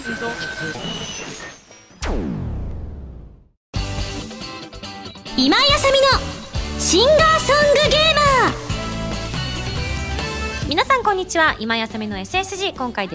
真相。 今井あさみのシンガーソングゲーマー。皆さんこんにちは、今井あさみの SSG、 今回で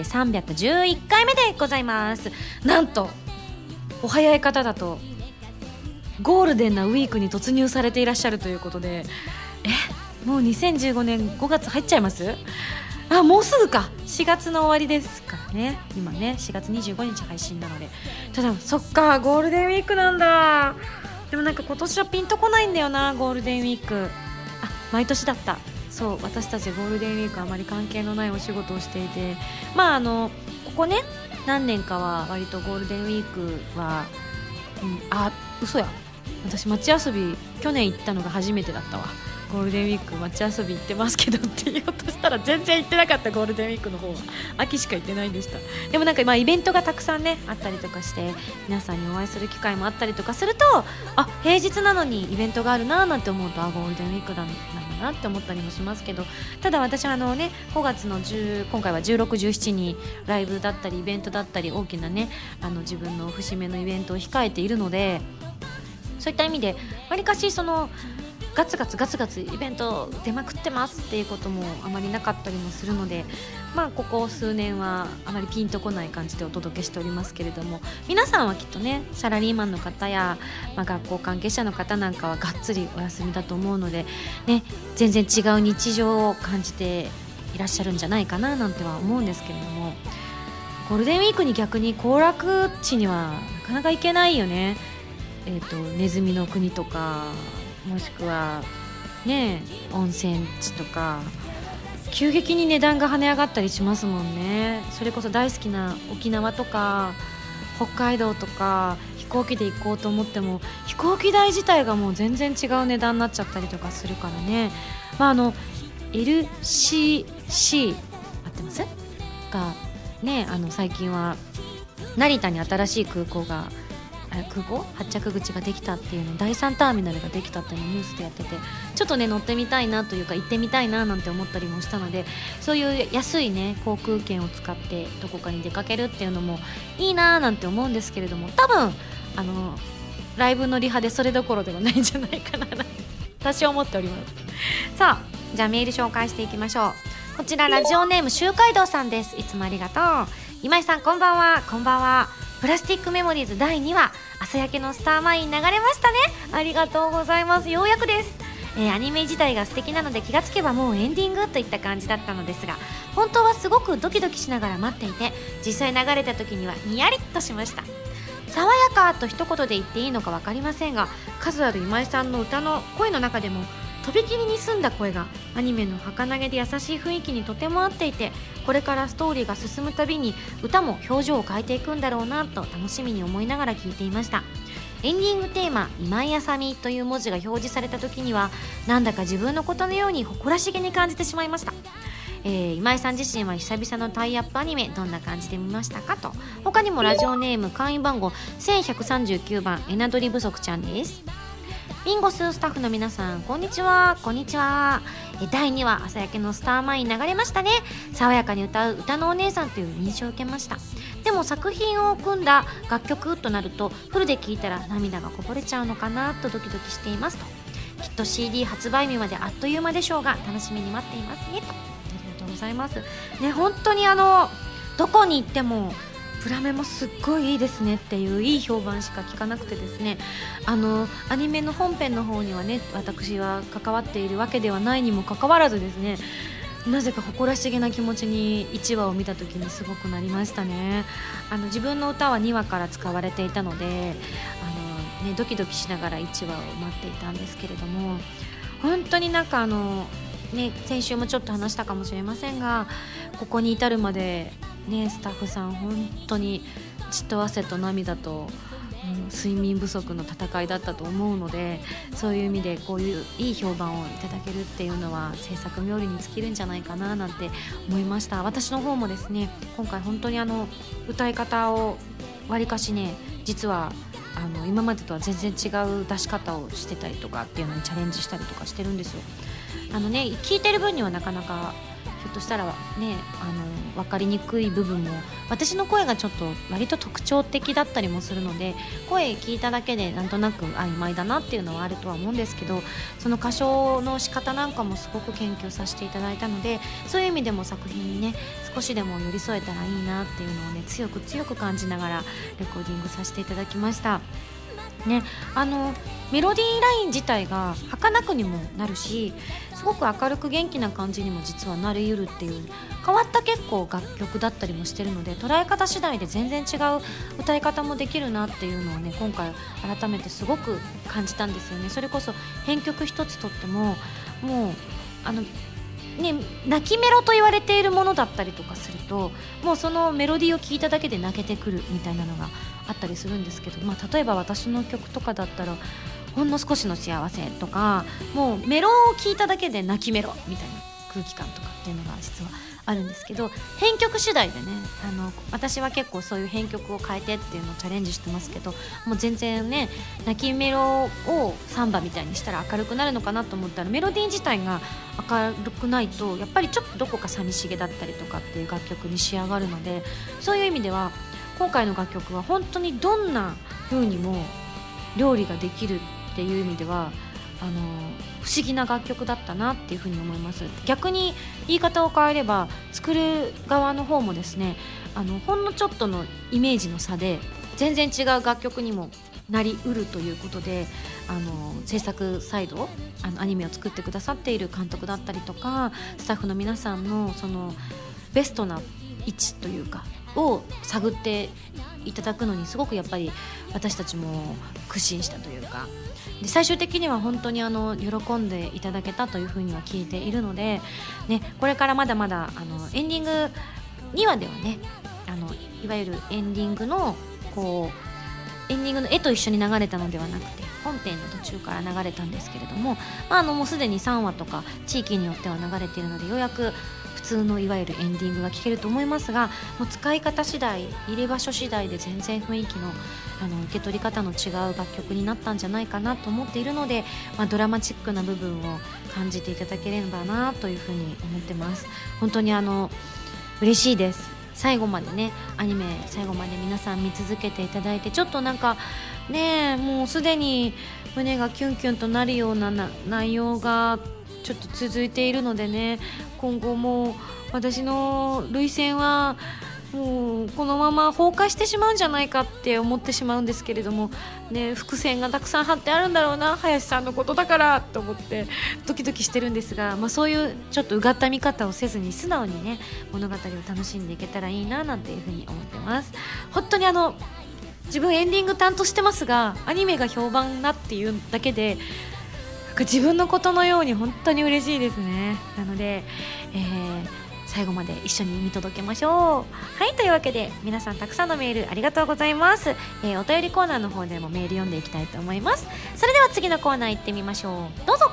311回目でございます。なんとお早い方だとゴールデンなウィークに突入されていらっしゃるということで、もう2015年5月入っちゃいます？もうすぐか、4月の終わりですからね。今ね4月25日配信なので、ただそっか、ゴールデンウィークなんだ。でもなんか今年はピンとこないんだよな、ゴールデンウィーク。毎年だった。そう、私たちゴールデンウィークあまり関係のないお仕事をしていて、ここね何年かは割とゴールデンウィークは、嘘や、私街遊び去年行ったのが初めてだったわ。ゴールデンウィーク街遊び行ってますけどって言おうとしたら全然行ってなかった。ゴールデンウィークの方は秋しか行ってないんでした。でもなんかイベントがたくさんねあったりとかして、皆さんにお会いする機会もあったりとかすると、平日なのにイベントがあるななんて思うと、ゴールデンウィークなんだなって思ったりもしますけど、ただ私は5月の今回は16、17にライブだったりイベントだったり大きなね自分の節目のイベントを控えているので、そういった意味でわりかしガツガツイベント出まくってますっていうこともあまりなかったりもするので、ここ数年はあまりピンとこない感じでお届けしておりますけれども、皆さんはきっとねサラリーマンの方や、学校関係者の方なんかはがっつりお休みだと思うのでね、全然違う日常を感じていらっしゃるんじゃないかななんては思うんですけれども、ゴールデンウィークに逆に行楽地にはなかなか行けないよね。ネズミの国とか、もしくはね温泉地とか、急激に値段が跳ね上がったりしますもんね。それこそ大好きな沖縄とか北海道とか飛行機で行こうと思っても飛行機代自体がもう全然違う値段になっちゃったりとかするからね。LCC 合ってますがね、最近は成田に新しい空港発着口ができたっていうの、第3ターミナルができたっていうのをニュースでやってて、ちょっとね乗ってみたいなというか行ってみたいななんて思ったりもしたので、そういう安いね航空券を使ってどこかに出かけるっていうのもいいななんて思うんですけれども、多分ライブのリハでそれどころではないんじゃないかななんて私は思っております。さあ、じゃあメール紹介していきましょう。こちらラジオネーム周海道さんです。いつもありがとう。今井さんこんばんは。こんばんは。プラスティックメモリーズ第2話、朝焼けのスターマイン流れましたね。ありがとうございます。ようやくです。アニメ自体が素敵なので気がつけばもうエンディングといった感じだったのですが、本当はすごくドキドキしながら待っていて、実際流れた時にはニヤリッとしました。爽やかと一言で言っていいのか分かりませんが、数ある今井さんの歌の声の中でもとびきりに澄んだ声がアニメの儚げで優しい雰囲気にとても合っていて、これからストーリーが進むたびに歌も表情を変えていくんだろうなと楽しみに思いながら聴いていました。エンディングテーマ「今井あさみ」という文字が表示された時には、なんだか自分のことのように誇らしげに感じてしまいました。今井さん自身は久々のタイアップアニメどんな感じで見ましたかと。他にもラジオネーム会員番号1139番エナドリ不足ちゃんです。ビンゴススタッフの皆さんこんにちは。こんにちは。第2話朝焼けのスターマイン流れましたね。爽やかに歌う歌のお姉さんという印象を受けました。でも作品を組んだ楽曲となるとフルで聴いたら涙がこぼれちゃうのかなとドキドキしていますと。きっと CD 発売日まであっという間でしょうが楽しみに待っていますねと。ありがとうございますね。本当にどこに行ってもプラメもすっごいいいですねっていういい評判しか聞かなくてですね、アニメの本編の方にはね私は関わっているわけではないにもかかわらずですね、なぜか誇らしげな気持ちに1話を見た時にすごくなりましたね。自分の歌は2話から使われていたのでドキドキしながら1話を待っていたんですけれども、本当になんか先週もちょっと話したかもしれませんが、ここに至るまでスタッフさん本当に血と汗と涙と、睡眠不足の戦いだったと思うので、そういう意味でこういういい評判をいただけるっていうのは制作冥利に尽きるんじゃないかななんて思いました。私の方もですね今回本当に歌い方をわりかしね実は今までとは全然違う出し方をしてたりとかっていうのにチャレンジしたりとかしてるんですよ。聞いてる分にはなかなかょっとしたらね分かりにくい部分も、私の声がちょっと割と特徴的だったりもするので、声聞いただけでなんとなく曖昧だなっていうのはあるとは思うんですけど、その歌唱の仕方なんかもすごく研究させていただいたので、そういう意味でも作品にね少しでも寄り添えたらいいなっていうのをね強く感じながらレコーディングさせていただきましたね。メロディーライン自体が儚くにもなるし、すごく明るく元気な感じにも実はなりうるっていう変わった結構楽曲だったりもしてるので、捉え方次第で全然違う歌い方もできるなっていうのをね今回改めてすごく感じたんですよね。それこそ編曲一つとってももう泣きメロと言われているものだったりとかすると、もうそのメロディーを聴いただけで泣けてくるみたいなのがあったりするんですけど、例えば私の曲とかだったらほんの少しの幸せとか、もうメロを聴いただけで泣きメロみたいな空気感とかっていうのが実はあるんですけど、編曲次第でね私は結構そういう編曲を変えてっていうのをチャレンジしてますけど、もう全然ね泣きメロをサンバみたいにしたら明るくなるのかなと思ったら、メロディー自体が明るくないとやっぱりちょっとどこか寂しげだったりとかっていう楽曲に仕上がるので、そういう意味では今回の楽曲は本当にどんな風にも料理ができるっていう意味では不思議な楽曲だったなっていうふうに思います。逆に言い方を変えれば作る側の方もですねほんのちょっとのイメージの差で全然違う楽曲にもなりうるということで、制作サイドアニメを作ってくださっている監督だったりとかスタッフの皆さんのそのベストな位置というかを探っていただくのにすごくやっぱり私たちも苦心したというかで、最終的には本当に喜んでいただけたというふうには聞いているので、ね、これからまだまだエンディング2話ではねいわゆるエンディングの絵と一緒に流れたのではなくて本編の途中から流れたんですけれども、もうすでに3話とか地域によっては流れているので、ようやく普通のいわゆるエンディングが聴けると思いますが、もう使い方次第入れ場所次第で全然雰囲気の受け取り方の違う楽曲になったんじゃないかなと思っているので、ドラマチックな部分を感じていただければなというふうに思ってます。本当に嬉しいです。最後までねアニメ最後まで皆さん見続けていただいて、ちょっとなんかねもうすでに胸がキュンキュンとなるような内容がちょっと続いているのでね、今後も私の涙腺はもうこのまま崩壊してしまうんじゃないかって思ってしまうんですけれども、ね、伏線がたくさん張ってあるんだろうな林さんのことだからと思ってドキドキしてるんですが、そういうちょっとうがった見方をせずに素直にね物語を楽しんでいけたらいいななんていうふうに思ってます。本当に自分エンディング担当してますがアニメが評判なっていうだけで自分のことのように本当に嬉しいですね。なので、最後まで一緒に見届けましょう。はい、というわけで皆さんたくさんのメールありがとうございます。お便りコーナーの方でもメール読んでいきたいと思います。それでは次のコーナー行ってみましょう。どうぞ。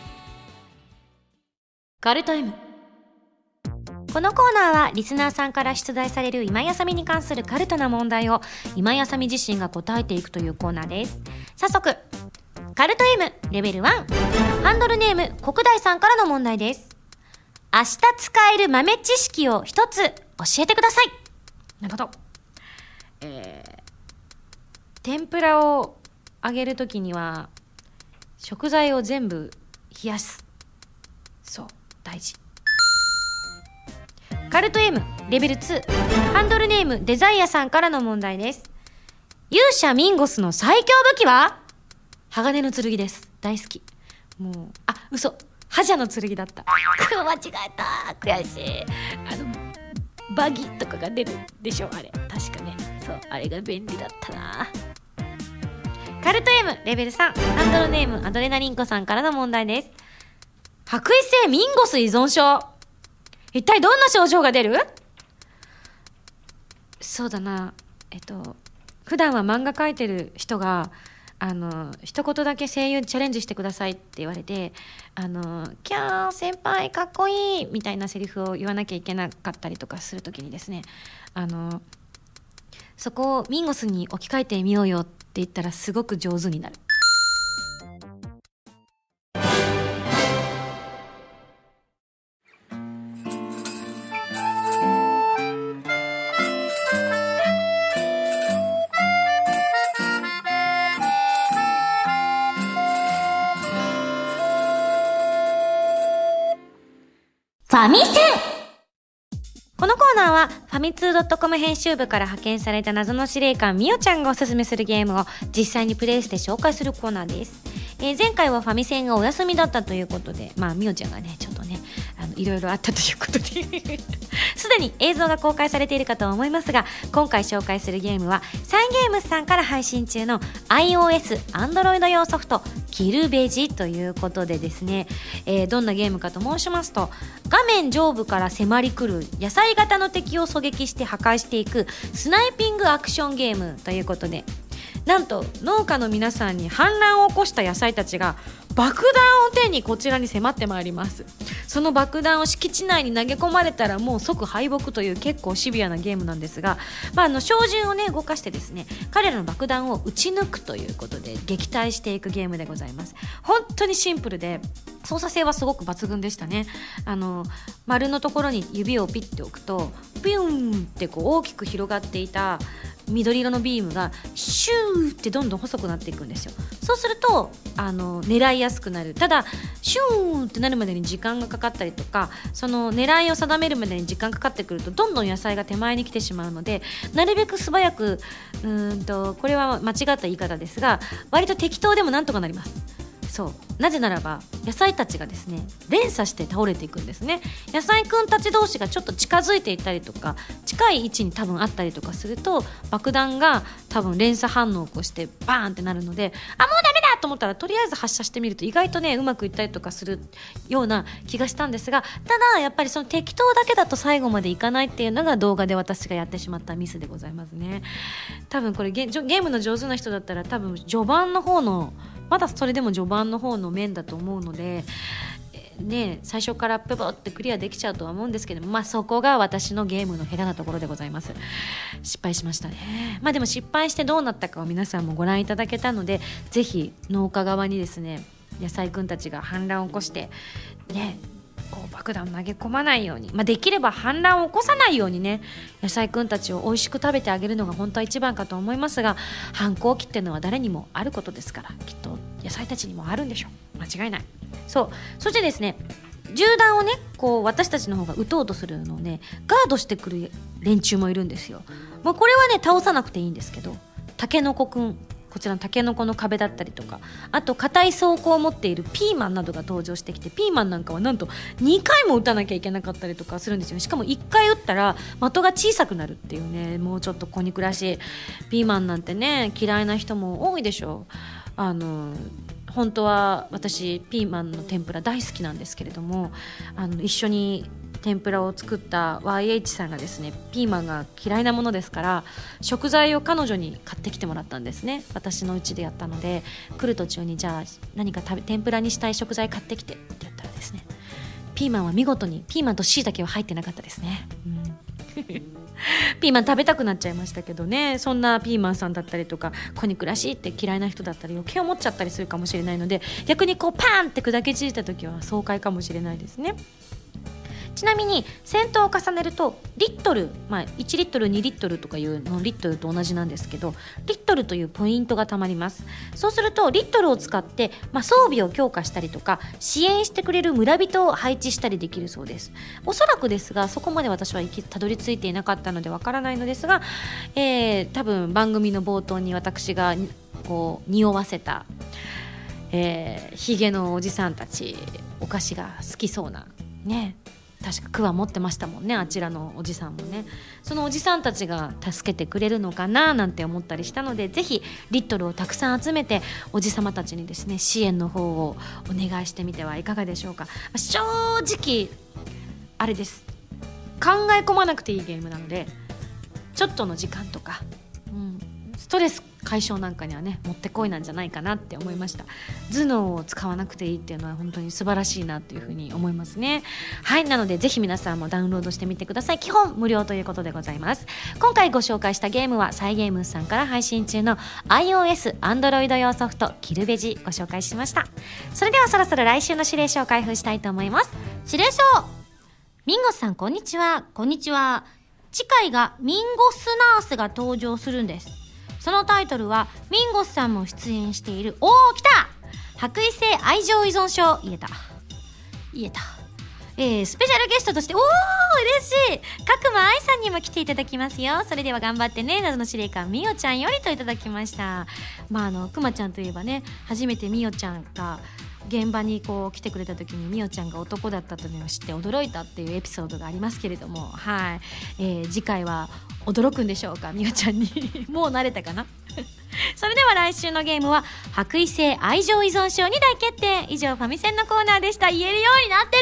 カルタイム。このコーナーはリスナーさんから出題される今やさみに関するカルトな問題を今やさみ自身が答えていくというコーナーです。早速カルト M レベル1、ハンドルネーム国大さんからの問題です。明日使える豆知識を一つ教えてください。なるほど。天ぷらを揚げるときには食材を全部冷やす。そう、大事。カルト M レベル2、ハンドルネームデザイアさんからの問題です。勇者ミンゴスの最強武器は鋼の剣です。大好き。もう嘘、覇者の剣だった。間違えた、悔しい。バギとかが出るでしょ、あれ確かね。そう、あれが便利だったな。カルト M レベル3、ハンドルネームアドレナリンコさんからの問題です。白衣性ミンゴス依存症、一体どんな症状が出る？そうだな、普段は漫画描いてる人が一言だけ声優チャレンジしてくださいって言われてキャー先輩かっこいいみたいなセリフを言わなきゃいけなかったりとかするときにですね、そこをミンゴスに置き換えてみようよって言ったらすごく上手になる。 ファミセン。 このコーナーはファミツー .com 編集部から派遣された謎の司令官みおちゃんがおすすめするゲームを実際にプレイして紹介するコーナーです。前回はファミセンがお休みだったということで、みおちゃんがねちょっとねいろいろあったということですでに映像が公開されているかと思いますが、今回紹介するゲームはサイゲームスさんから配信中の iOS、Android 用ソフトキルベジということでですね、どんなゲームかと申しますと、画面上部から迫り来る野菜型の敵を狙撃して破壊していくスナイピングアクションゲームということで、なんと農家の皆さんに反乱を起こした野菜たちが爆弾を手にこちらに迫ってまいります。その爆弾を敷地内に投げ込まれたらもう即敗北という結構シビアなゲームなんですが、照準をね動かしてですね、彼らの爆弾を撃ち抜くということで撃退していくゲームでございます。本当にシンプルで操作性はすごく抜群でしたね。丸のところに指をピッて置くとピューンってこう大きく広がっていた緑色のビームがシューってどんどん細くなっていくんですよ。そうすると狙いやすくなる。ただシューンってなるまでに時間がかかったりとか、その狙いを定めるまでに時間かかってくるとどんどん野菜が手前に来てしまうので、なるべく素早くこれは間違った言い方ですが、割と適当でもなんとかなります。そうなぜならば野菜たちがですね連鎖して倒れていくんですね。野菜くんたち同士がちょっと近づいていったりとか近い位置に多分あったりとかすると爆弾が多分連鎖反応を起こしてバーンってなるので、もうダメだと思ったらとりあえず発射してみると意外とねうまくいったりとかするような気がしたんですが、ただやっぱりその適当だけだと最後までいかないっていうのが動画で私がやってしまったミスでございますね。多分これゲームの上手な人だったら多分序盤の方のまだそれでも序盤の方の面だと思うので、最初からプボってクリアできちゃうとは思うんですけども、そこが私のゲームの下手なところでございます。失敗しましたね。でも失敗してどうなったかを皆さんもご覧いただけたので、ぜひ農家側にですね野菜くんたちが反乱を起こしてこう爆弾を投げ込まないように、できれば反乱を起こさないようにね野菜くんたちを美味しく食べてあげるのが本当は一番かと思いますが、反抗期っていうのは誰にもあることですから、きっと野菜たちにもあるんでしょう。間違いない。そしてですね、銃弾をねこう私たちの方が撃とうとするのをねガードしてくる連中もいるんですよ。これはね倒さなくていいんですけど、タケノコくん、こちらのタケノコの壁だったりとか、あと硬い装甲を持っているピーマンなどが登場してきて、ピーマンなんかはなんと2回も撃たなきゃいけなかったりとかするんですよ。しかも1回撃ったら的が小さくなるっていうね、もうちょっと小憎らしい。ピーマンなんてね嫌いな人も多いでしょう。本当は私ピーマンの天ぷら大好きなんですけれども、一緒に天ぷらを作った YH さんがですねピーマンが嫌いなものですから食材を彼女に買ってきてもらったんですね。私の家でやったので、来る途中にじゃあ何か天ぷらにしたい食材買ってきてって言ったらですね、ピーマンは見事にピーマンと椎茸は入ってなかったですね。ピーマン食べたくなっちゃいましたけどね。そんなピーマンさんだったりとか小憎らしいって嫌いな人だったり余計思っちゃったりするかもしれないので、逆にこうパーンって砕け散った時は爽快かもしれないですね。ちなみに戦闘を重ねるとリットル、1リットル2リットルとかいうのリットルと同じなんですけど、リットルというポイントがたまります。そうするとリットルを使って、装備を強化したりとか支援してくれる村人を配置したりできるそうです。おそらくですがそこまで私はたどり着いていなかったのでわからないのですが、多分番組の冒頭に私がこう匂わせたヒゲのおじさんたちお菓子が好きそうなね、確かクワ持ってましたもんね、あちらのおじさんもね。そのおじさんたちが助けてくれるのかななんて思ったりしたので、ぜひリットルをたくさん集めておじさまたちにですね支援の方をお願いしてみてはいかがでしょうか。正直あれです、考え込まなくていいゲームなのでちょっとの時間とか、ストレス解消なんかにはねもってこいなんじゃないかなって思いました。頭脳を使わなくていいっていうのは本当に素晴らしいなっていうふうに思いますね。はい、なのでぜひ皆さんもダウンロードしてみてください。基本無料ということでございます。今回ご紹介したゲームはサイゲームスさんから配信中の iOS、Android 用ソフトキルベジご紹介しました。それではそろそろ来週の指令書を開封したいと思います。 指令書、ミンゴスさんこんにちは。こんにちは。次回がミンゴスナースが登場するんです。そのタイトルはミンゴスさんも出演している来た白衣性愛情依存症言えたスペシャルゲストとして嬉しい角間愛さんにも来ていただきますよ。それでは頑張ってね、謎の司令官みおちゃんよりといただきました。くまちゃんといえばね、初めてみおちゃんが現場にこう来てくれた時にみおちゃんが男だったというのを知って驚いたっていうエピソードがありますけれども、はい、次回は驚くんでしょうか、みおちゃんにもう慣れたかなそれでは来週のゲームは白衣性愛情依存症に大決定。以上ファミセンのコーナーでした。言えるようになってる。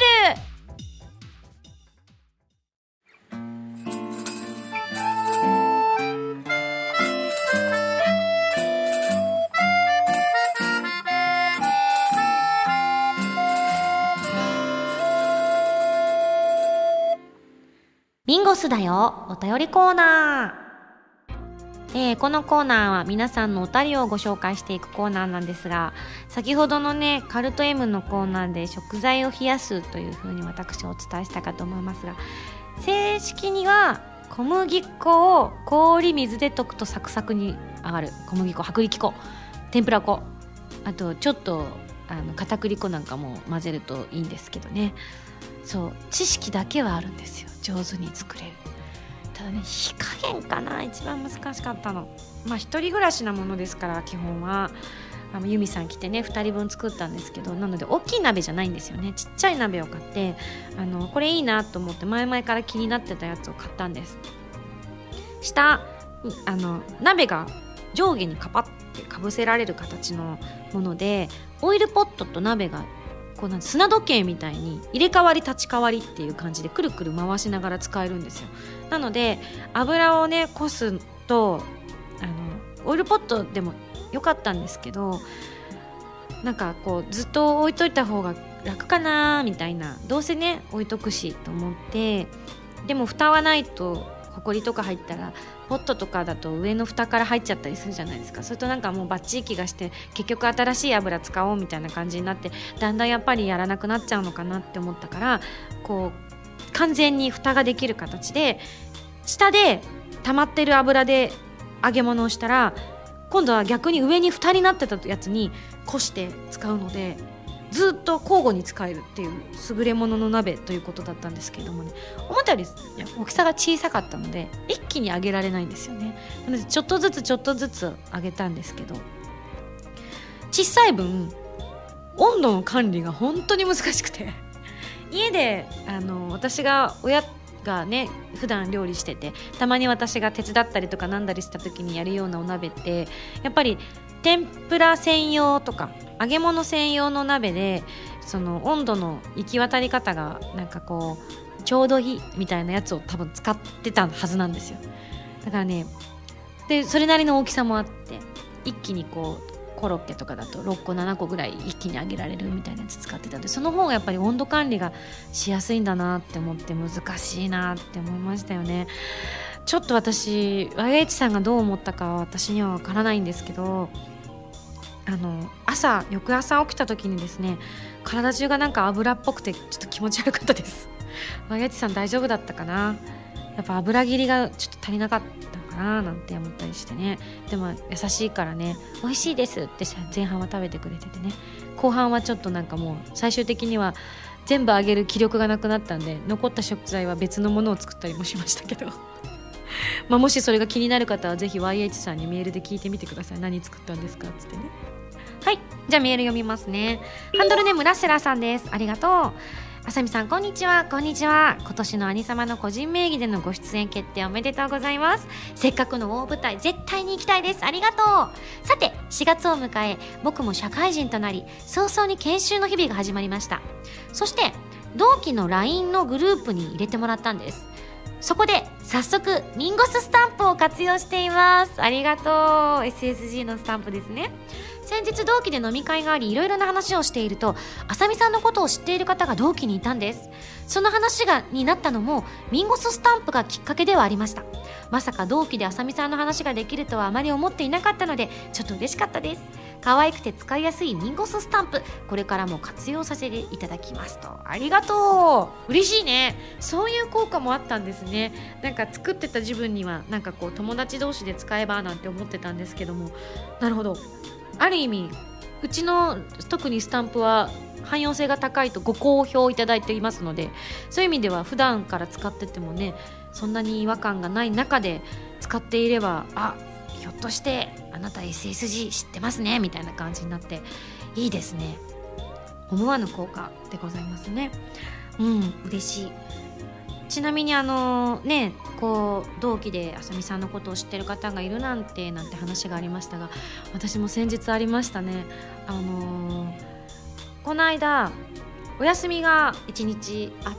ミンゴスだよお便りコーナー。このコーナーは皆さんのお便りをご紹介していくコーナーなんですが、先ほどのねカルト M のコーナーで食材を冷やすというふうに私お伝えしたかと思いますが、正式には小麦粉を氷水で溶くとサクサクに上がる小麦粉、薄力粉、天ぷら粉、あとちょっと片栗粉なんかも混ぜるといいんですけどね。そう、知識だけはあるんですよ、上手に作れる。ただね、火加減かな、一番難しかったの。一人暮らしなものですから、基本はユミさん来てね2人分作ったんですけど、なので大きい鍋じゃないんですよね。ちっちゃい鍋を買ってこれいいなと思って前々から気になってたやつを買ったんです。下鍋が上下にカパッてかぶせられる形のもので、オイルポットと鍋がこう砂時計みたいに入れ替わり立ち替わりっていう感じでくるくる回しながら使えるんですよ。なので油をねこすとオイルポットでもよかったんですけど、なんかこうずっと置いといた方が楽かなみたいな、どうせね置いとくしと思って、でも蓋はないとホコリとか入ったらポットとかだと上の蓋から入っちゃったりするじゃないですか。それとなんかもうバッチリ気がして結局新しい油使おうみたいな感じになって、だんだんやっぱりやらなくなっちゃうのかなって思ったから、こう完全に蓋ができる形で下で溜まってる油で揚げ物をしたら、今度は逆に上に蓋になってたやつにこして使うので、ずっと交互に使えるっていう優れものの鍋ということだったんですけれどもね、思ったより大きさが小さかったので一気に揚げられないんですよね。なのでちょっとずつ揚げたんですけど、小さい分温度の管理が本当に難しくて家で私が親がね普段料理してて、たまに私が手伝ったりとかなんだりした時にやるようなお鍋って、やっぱり天ぷら専用とか揚げ物専用の鍋で、その温度の行き渡り方がなんかこうちょうどいいみたいなやつを多分使ってたはずなんですよ。だからね、でそれなりの大きさもあって、一気にこうコロッケとかだと6個7個ぐらい一気に揚げられるみたいなやつ使ってたので、その方がやっぱり温度管理がしやすいんだなって思って、難しいなって思いましたよね。ちょっと私 YH さんがどう思ったかは私にはわからないんですけど、翌朝起きた時にですね、体中がなんか油っぽくてちょっと気持ち悪かったです。YH さん大丈夫だったかな。やっぱ油切りがちょっと足りなかったのかななんて思ったりしてね。でも優しいからね、美味しいですって前半は食べてくれててね、後半はちょっとなんかもう最終的には全部揚げる気力がなくなったんで、残った食材は別のものを作ったりもしましたけどもしそれが気になる方はぜひ YH さんにメールで聞いてみてください。何作ったんですかっつってね。はい、じゃあメール読みますね。ハンドルネームラッセラーさんです。ありがとう。あさみさん、こんにちは。こんにちは。今年の兄様の個人名義でのご出演決定おめでとうございます。せっかくの大舞台、絶対に行きたいです。ありがとう。さて、4月を迎え、僕も社会人となり、早々に研修の日々が始まりました。そして同期の LINE のグループに入れてもらったんです。そこで早速ミンゴススタンプを活用しています。ありがとう。 SSG のスタンプですね。先日同期で飲み会があり、いろいろな話をしていると、あさみさんのことを知っている方が同期にいたんです。その話になったのもミンゴススタンプがきっかけではありました。まさか同期であさみさんの話ができるとはあまり思っていなかったので、ちょっと嬉しかったです。可愛くて使いやすいミンゴススタンプ、これからも活用させていただきますと。ありがとう。嬉しいね。そういう効果もあったんですね。なんか作ってた自分にはなんかこう友達同士で使えばなんて思ってたんですけども、なるほど、ある意味うちの特にスタンプは汎用性が高いとご好評いただいていますので、そういう意味では普段から使っててもね、そんなに違和感がない中で使っていれば、あ、ひょっとしてあなた SSG 知ってますねみたいな感じになっていいですね。思わぬ効果でございますね。嬉しい。ちなみにね、こう同期であさみさんのことを知ってる方がいるなんて話がありましたが、私も先日ありましたね。この間お休みが1日あって、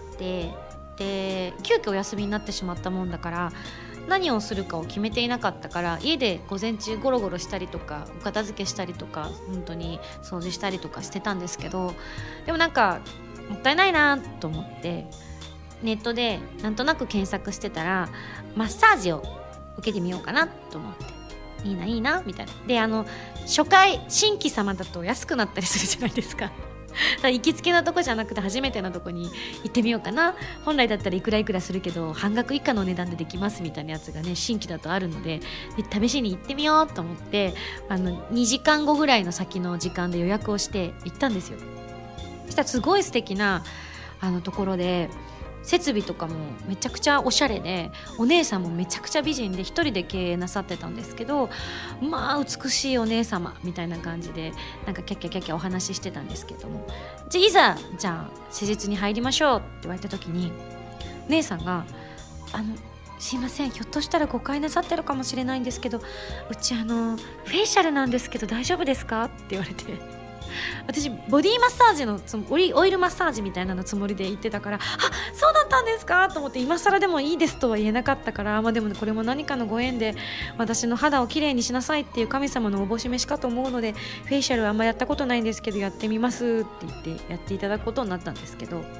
で急遽お休みになってしまったもんだから何をするかを決めていなかったから、家で午前中ゴロゴロしたりとかお片付けしたりとか本当に掃除したりとかしてたんですけど、でもなんかもったいないなと思ってネットでなんとなく検索してたら、マッサージを受けてみようかなと思って、いいなみたいな。で初回新規様だと安くなったりするじゃないですか。だから行きつけのとこじゃなくて初めてのとこに行ってみようかな。本来だったらいくらいくらするけど半額以下の値段でできますみたいなやつがね、新規だとあるので、試しに行ってみようと思って、2時間後ぐらいの先の時間で予約をして行ったんですよ。そしたらすごい素敵なところで、設備とかもめちゃくちゃおしゃれで、お姉さんもめちゃくちゃ美人で一人で経営なさってたんですけど、まあ美しいお姉様みたいな感じでなんかキャッキャキャッキャお話ししてたんですけども、じゃあ施術に入りましょうって言われた時に、姉さんがすいません、ひょっとしたら誤解なさってるかもしれないんですけど、うちフェイシャルなんですけど大丈夫ですかって言われて、私ボディマッサージのオイルマッサージみたいなのつもりで言ってたから、あ、そうだったんですかと思って、今更でもいいですとは言えなかったから、でもこれも何かのご縁で私の肌をきれいにしなさいっていう神様のおぼし飯かと思うので、フェイシャルあんまやったことないんですけどやってみますって言ってやっていただくことになったんですけど、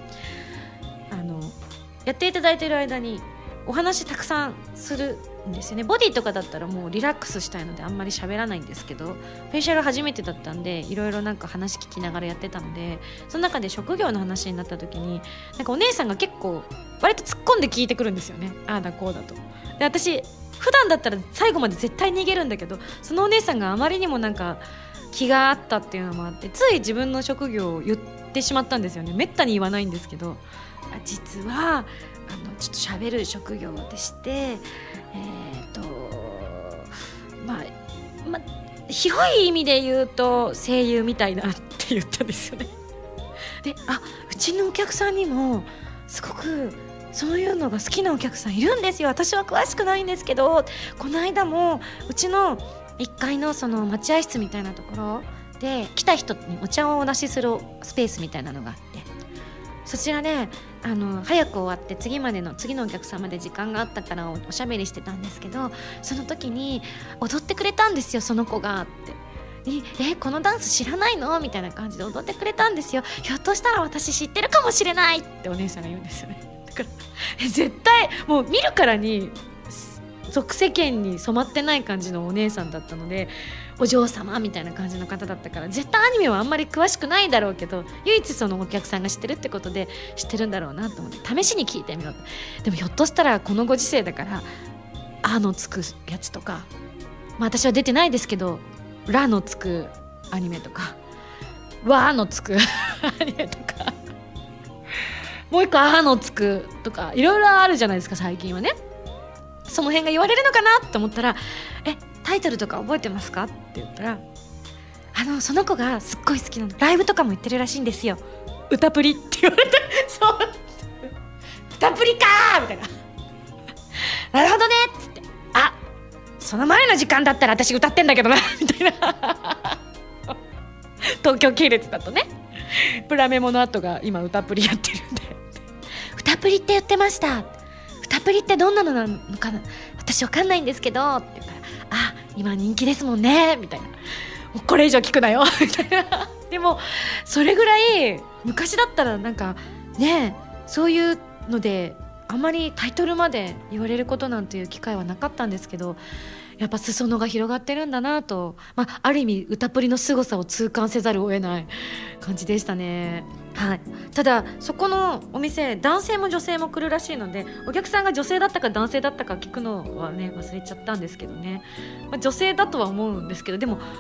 やっていただいている間にお話たくさんするんですよね。ボディとかだったらもうリラックスしたいのであんまり喋らないんですけど、フェイシャル初めてだったんでいろいろなんか話聞きながらやってたので、その中で職業の話になった時になんかお姉さんが結構割と突っ込んで聞いてくるんですよね。ああだこうだと。で私普段だったら最後まで絶対逃げるんだけど、そのお姉さんがあまりにもなんか気があったっていうのもあって、つい自分の職業を言ってしまったんですよね。めったに言わないんですけど、実はちょっと喋る職業でして、広い意味で言うと声優みたいなって言ったんですよね。で、うちのお客さんにもすごくそういうのが好きなお客さんいるんですよ。私は詳しくないんですけど、この間もうちの1階のその待合室みたいなところで来た人にお茶をお出しするスペースみたいなのがあって、そちらで早く終わって次のお客さんまで時間があったからおしゃべりしてたんですけど、その時に踊ってくれたんですよ、その子がって。このダンス知らないのみたいな感じで踊ってくれたんですよ。ひょっとしたら私知ってるかもしれないってお姉さんが言うんですよね。だから絶対もう見るからに俗世間に染まってない感じのお姉さんだったので、お嬢様みたいな感じの方だったから、絶対アニメはあんまり詳しくないだろうけど、唯一そのお客さんが知ってるってことで知ってるんだろうなと思って試しに聞いてみよう。でもひょっとしたらこのご時世だから「あ」のつくやつとか、私は出てないですけど「ら」のつくアニメとか「わ」のつくアニメとかもう一個「あ」のつくとかいろいろあるじゃないですか最近はね。その辺が言われるのかなと思ったら「タイトルとか覚えてますか?」って言ったらその子がすっごい好きなの、ライブとかも行ってるらしいんですよ、歌プリって言われてそう歌プリかーみたいななるほどねっつって、その前の時間だったら私歌ってんだけどなみたいな東京系列だとね、プラメモの後が今歌プリやってるんで歌プリって言ってました、歌プリってどんなのなのかな私わかんないんですけどって言ったら、今人気ですもんねみたいな、もうこれ以上聞くなよみたいなでもそれぐらい昔だったらなんかね、そういうのであまりタイトルまで言われることなんていう機会はなかったんですけど、やっぱ裾野が広がってるんだなと、ある意味歌プリの凄さを痛感せざるを得ない感じでしたね。はい、ただそこのお店男性も女性も来るらしいので、お客さんが女性だったか男性だったか聞くのはね忘れちゃったんですけどね、女性だとは思うんですけど、でも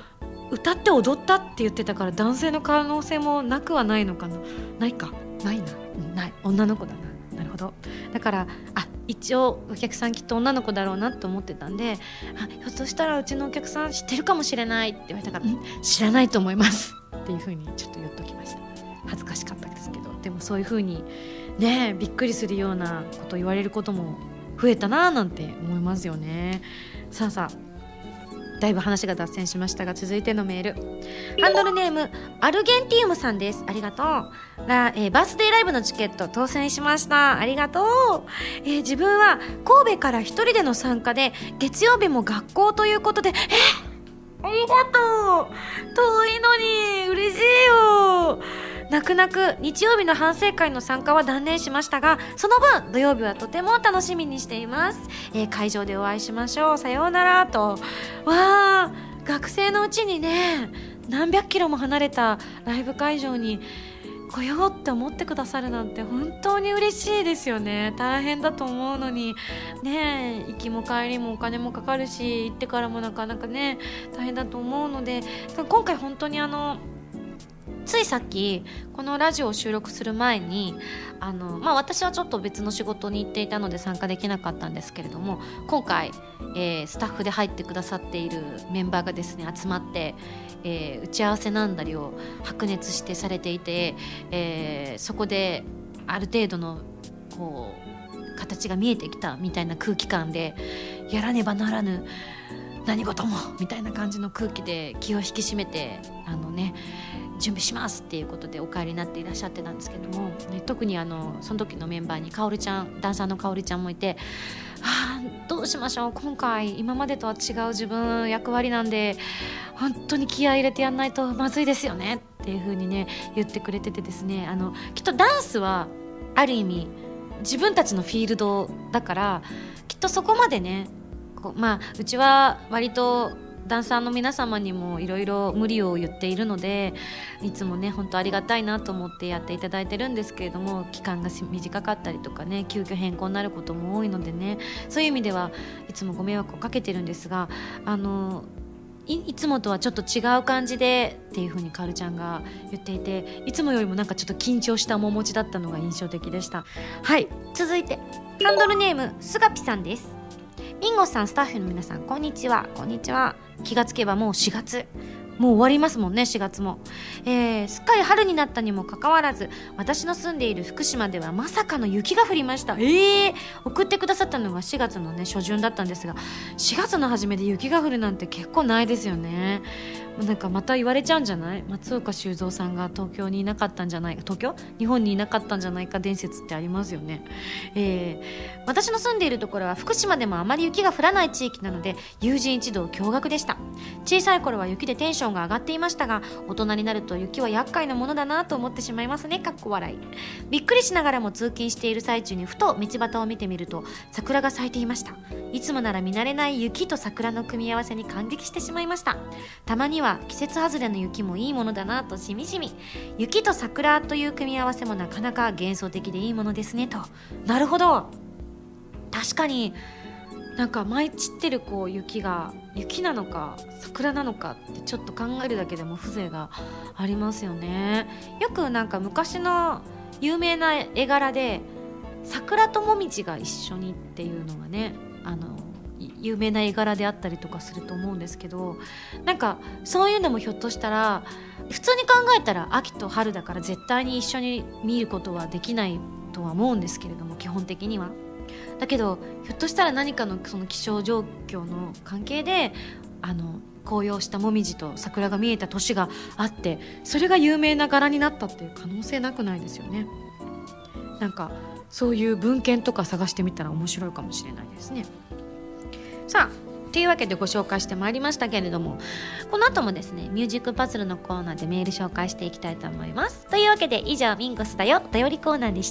歌って踊ったって言ってたから男性の可能性もなくはないのかな。ないか、ないな、ない、女の子だな。なるほど。だから一応お客さんきっと女の子だろうなと思ってたんで、ひょっとしたらうちのお客さん知ってるかもしれないって言われたから、知らないと思いますっていう風にちょっと言っときました。恥ずかしかったですけど、でもそういう風にねびっくりするようなこと言われることも増えたななんて思いますよね。さあだいぶ話が脱線しましたが、続いてのメール、ハンドルネームアルゲンティウムさんです。ありがとう。バースデーライブのチケット当選しました。ありがとう。自分は神戸から一人での参加で、月曜日も学校ということで、ありがとう。遠いのに嬉しいよ。泣く泣く日曜日の反省会の参加は断念しましたが、その分土曜日はとても楽しみにしています。会場でお会いしましょう。さようならと。わー、学生のうちにね、何百キロも離れたライブ会場に来ようって思ってくださるなんて本当に嬉しいですよね。大変だと思うのにね、行きも帰りもお金もかかるし、行ってからもなかなかね大変だと思うので、今回本当についさっきこのラジオを収録する前に私はちょっと別の仕事に行っていたので参加できなかったんですけれども、今回、スタッフで入ってくださっているメンバーがですね集まって、打ち合わせなんだりを白熱してされていて、そこである程度のこう形が見えてきたみたいな空気感で、やらねばならぬ何事もみたいな感じの空気で気を引き締めて準備しますっていうことでお帰りになっていらっしゃってたんですけども、特にその時のメンバーにかおるちゃん、ダンサーのかおるちゃんもいて、どうしましょう、今回今までとは違う自分役割なんで本当に気合い入れてやんないとまずいですよねっていう風にね言ってくれててですね、きっとダンスはある意味自分たちのフィールドだから、きっとそこまでねうちは割とダンサーの皆様にもいろいろ無理を言っているので、いつもね本当ありがたいなと思ってやっていただいてるんですけれども、期間が短かったりとかね、急遽変更になることも多いのでね、そういう意味ではいつもご迷惑をかけてるんですが、いつもとはちょっと違う感じでっていう風にかおるちゃんが言っていて、いつもよりもなんかちょっと緊張した面持ちだったのが印象的でした。はい、続いてハンドルネームすがぴさんです。ミンゴさん、スタッフの皆さん、こんにちは。こんにちは。気がつけばもう4月、もう終わりますもんね、4月も。すっかり春になったにもかかわらず、私の住んでいる福島ではまさかの雪が降りました。送ってくださったのが4月のね初旬だったんですが、4月の初めで雪が降るなんて結構ないですよね。なんかまた言われちゃうんじゃない？松岡修造さんが東京にいなかったんじゃないか、日本にいなかったんじゃないか伝説ってありますよね。私の住んでいるところは福島でもあまり雪が降らない地域なので、友人一同驚愕でした。小さい頃は雪でテンションが上がっていましたが、大人になると雪は厄介なものだなと思ってしまいますね。かっこ笑い。びっくりしながらも通勤している最中にふと道端を見てみると、桜が咲いていました。いつもなら見慣れない雪と桜の組み合わせに感激してしまいました。たまには季節外れの雪もいいものだなとしみじみ。雪と桜という組み合わせもなかなか幻想的でいいものですねと。なるほど、確かになんか舞い散ってる雪が雪なのか桜なのかってちょっと考えるだけでも風情がありますよね。よくなんか昔の有名な絵柄で桜ともみじが一緒にっていうのがね有名な絵柄であったりとかすると思うんですけど、なんかそういうのもひょっとしたら普通に考えたら秋と春だから絶対に一緒に見ることはできないとは思うんですけれども、基本的には。だけどひょっとしたら何かのその気象状況の関係で紅葉したもみじと桜が見えた年があって、それが有名な柄になったっていう可能性なくないですよね。なんかそういう文献とか探してみたら面白いかもしれないですね。さあ、というわけでご紹介してまいりましたけれども、この後もですねミュージックパズルのコーナーでメール紹介していきたいと思います。というわけで以上、ミンゴスだよお便りコーナーでした。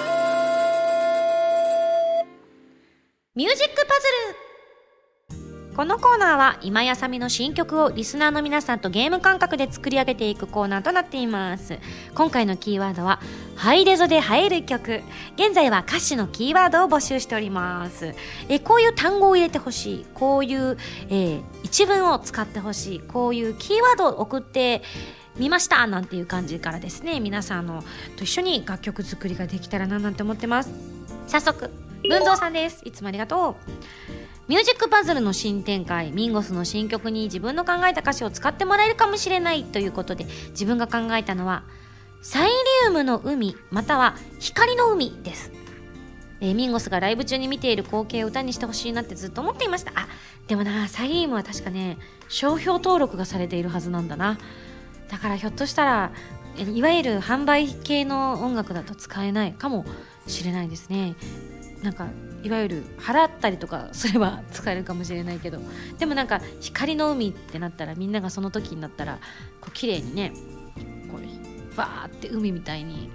ミュージックパズル。 このコーナーは今やさみの新曲をリスナーの皆さんとゲーム感覚で作り上げていくコーナーとなっています。今回のキーワードはハイレゾで映える曲。現在は歌詞のキーワードを募集しております。こういう単語を入れてほしい、こういう、一文を使ってほしい、こういうキーワードを送ってみましたなんていう感じからですね、皆さんのと一緒に楽曲作りができたらななんて思ってます。早速文蔵さんです。いつもありがとう。ミュージックパズルの新展開、ミンゴスの新曲に自分の考えた歌詞を使ってもらえるかもしれないということで、自分が考えたのはサイリウムの海または光の海です。ミンゴスがライブ中に見ている光景を歌にしてほしいなってずっと思っていました。でもな、サイリウムは確かね商標登録がされているはずなんだな。だからひょっとしたらいわゆる販売系の音楽だと使えないかもしれないですね。なんかいわゆる払ったりとかすれば使えるかもしれないけど、でもなんか光の海ってなったらみんながその時になったらこう綺麗にね、こうバーって海みたいに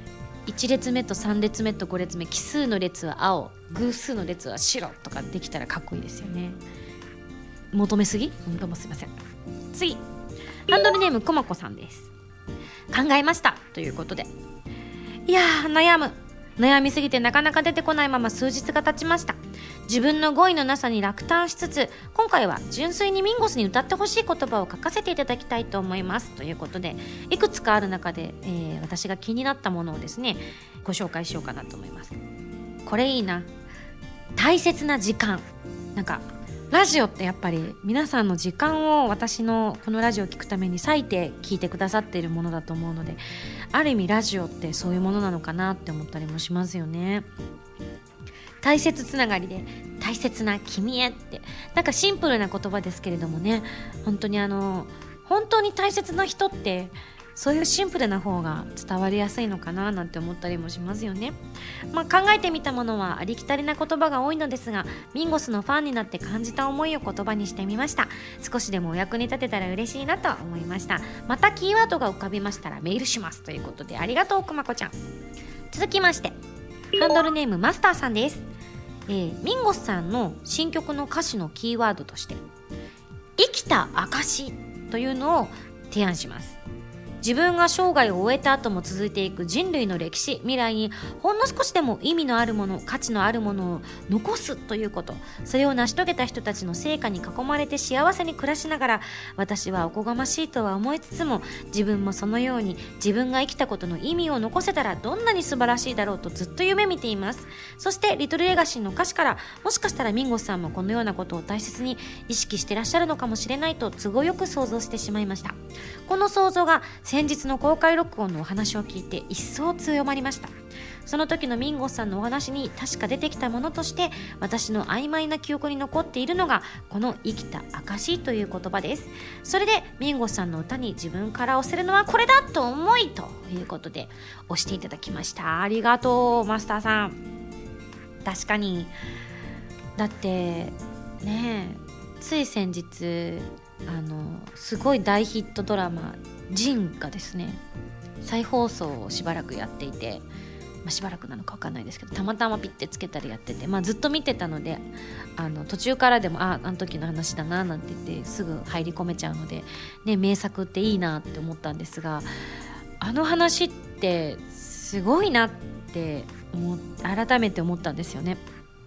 1列目と3列目と5列目、奇数の列は青、偶数の列は白とかできたらかっこいいですよね。求めすぎ？どうもすいません。次、ハンドルネームこまこさんです。考えましたということで、いやー悩みすぎてなかなか出てこないまま数日が経ちました。自分の語彙のなさに落胆しつつ、今回は純粋にミンゴスに歌ってほしい言葉を書かせていただきたいと思いますということで、いくつかある中で、私が気になったものをですねご紹介しようかなと思います。これいいな。大切な時間。なんかラジオってやっぱり皆さんの時間を私のこのラジオを聞くために割いて聞いてくださっているものだと思うので、ある意味ラジオってそういうものなのかなって思ったりもしますよね。大切つながりで大切な君へって、なんかシンプルな言葉ですけれどもね、本当に本当に大切な人ってそういうシンプルな方が伝わりやすいのかななんて思ったりもしますよね。考えてみたものはありきたりな言葉が多いのですが、ミンゴスのファンになって感じた思いを言葉にしてみました。少しでもお役に立てたら嬉しいなと思いました。またキーワードが浮かびましたらメールしますということで、ありがとうくまこちゃん。続きましてハンドルネームマスターさんです。ミンゴスさんの新曲の歌詞のキーワードとして生きた証というのを提案します。自分が生涯を終えた後も続いていく人類の歴史、未来にほんの少しでも意味のあるもの、価値のあるものを残すということ、それを成し遂げた人たちの成果に囲まれて幸せに暮らしながら、私はおこがましいとは思いつつも、自分もそのように自分が生きたことの意味を残せたらどんなに素晴らしいだろうとずっと夢見ています。そしてリトルレガシーの歌詞から、もしかしたらミンゴスさんもこのようなことを大切に意識してらっしゃるのかもしれないと都合よく想像してしまいました。この想像が先日の公開録音のお話を聞いて一層強まりました。その時のミンゴスさんのお話に確か出てきたものとして、私の曖昧な記憶に残っているのがこの生きた証という言葉です。それでミンゴスさんの歌に自分から押せるのはこれだと思いということで押していただきました。ありがとうマスターさん。確かに、だってね、つい先日すごい大ヒットドラマジンがですね再放送をしばらくやっていて、しばらくなのか分かんないですけど、たまたまピッてつけたりやってて、ずっと見てたので途中からでもあの時の話だななんて言ってすぐ入り込めちゃうので、ね、名作っていいなって思ったんですが、あの話ってすごいなって改めて思ったんですよね。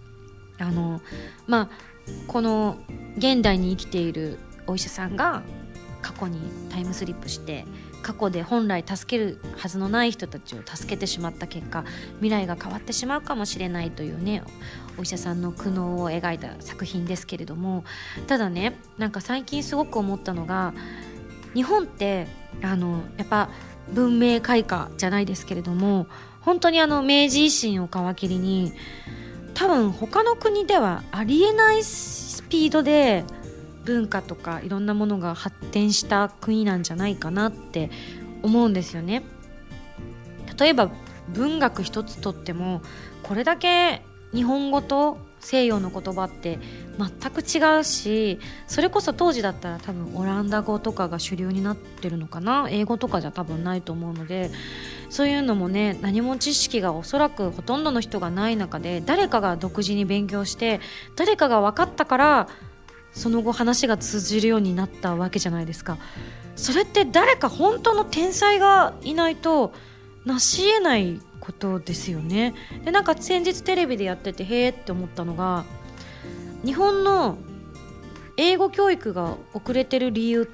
この現代に生きているお医者さんが過去にタイムスリップして、過去で本来助けるはずのない人たちを助けてしまった結果、未来が変わってしまうかもしれないというね、お医者さんの苦悩を描いた作品ですけれども、ただね、なんか最近すごく思ったのが、日本ってやっぱ文明開化じゃないですけれども、本当に明治維新を皮切りに多分他の国ではありえないスピードで文化とかいろんなものが発展した国なんじゃないかなって思うんですよね。例えば文学一つとっても、これだけ日本語と西洋の言葉って全く違うし、それこそ当時だったら多分オランダ語とかが主流になってるのかな、英語とかじゃ多分ないと思うので、そういうのもね、何も知識がおそらくほとんどの人がない中で、誰かが独自に勉強して誰かが分かったからその後話が通じるようになったわけじゃないですか。それって誰か本当の天才がいないと成し得ないことですよね。でなんか先日テレビでやっててへーって思ったのが、日本の英語教育が遅れてる理由って、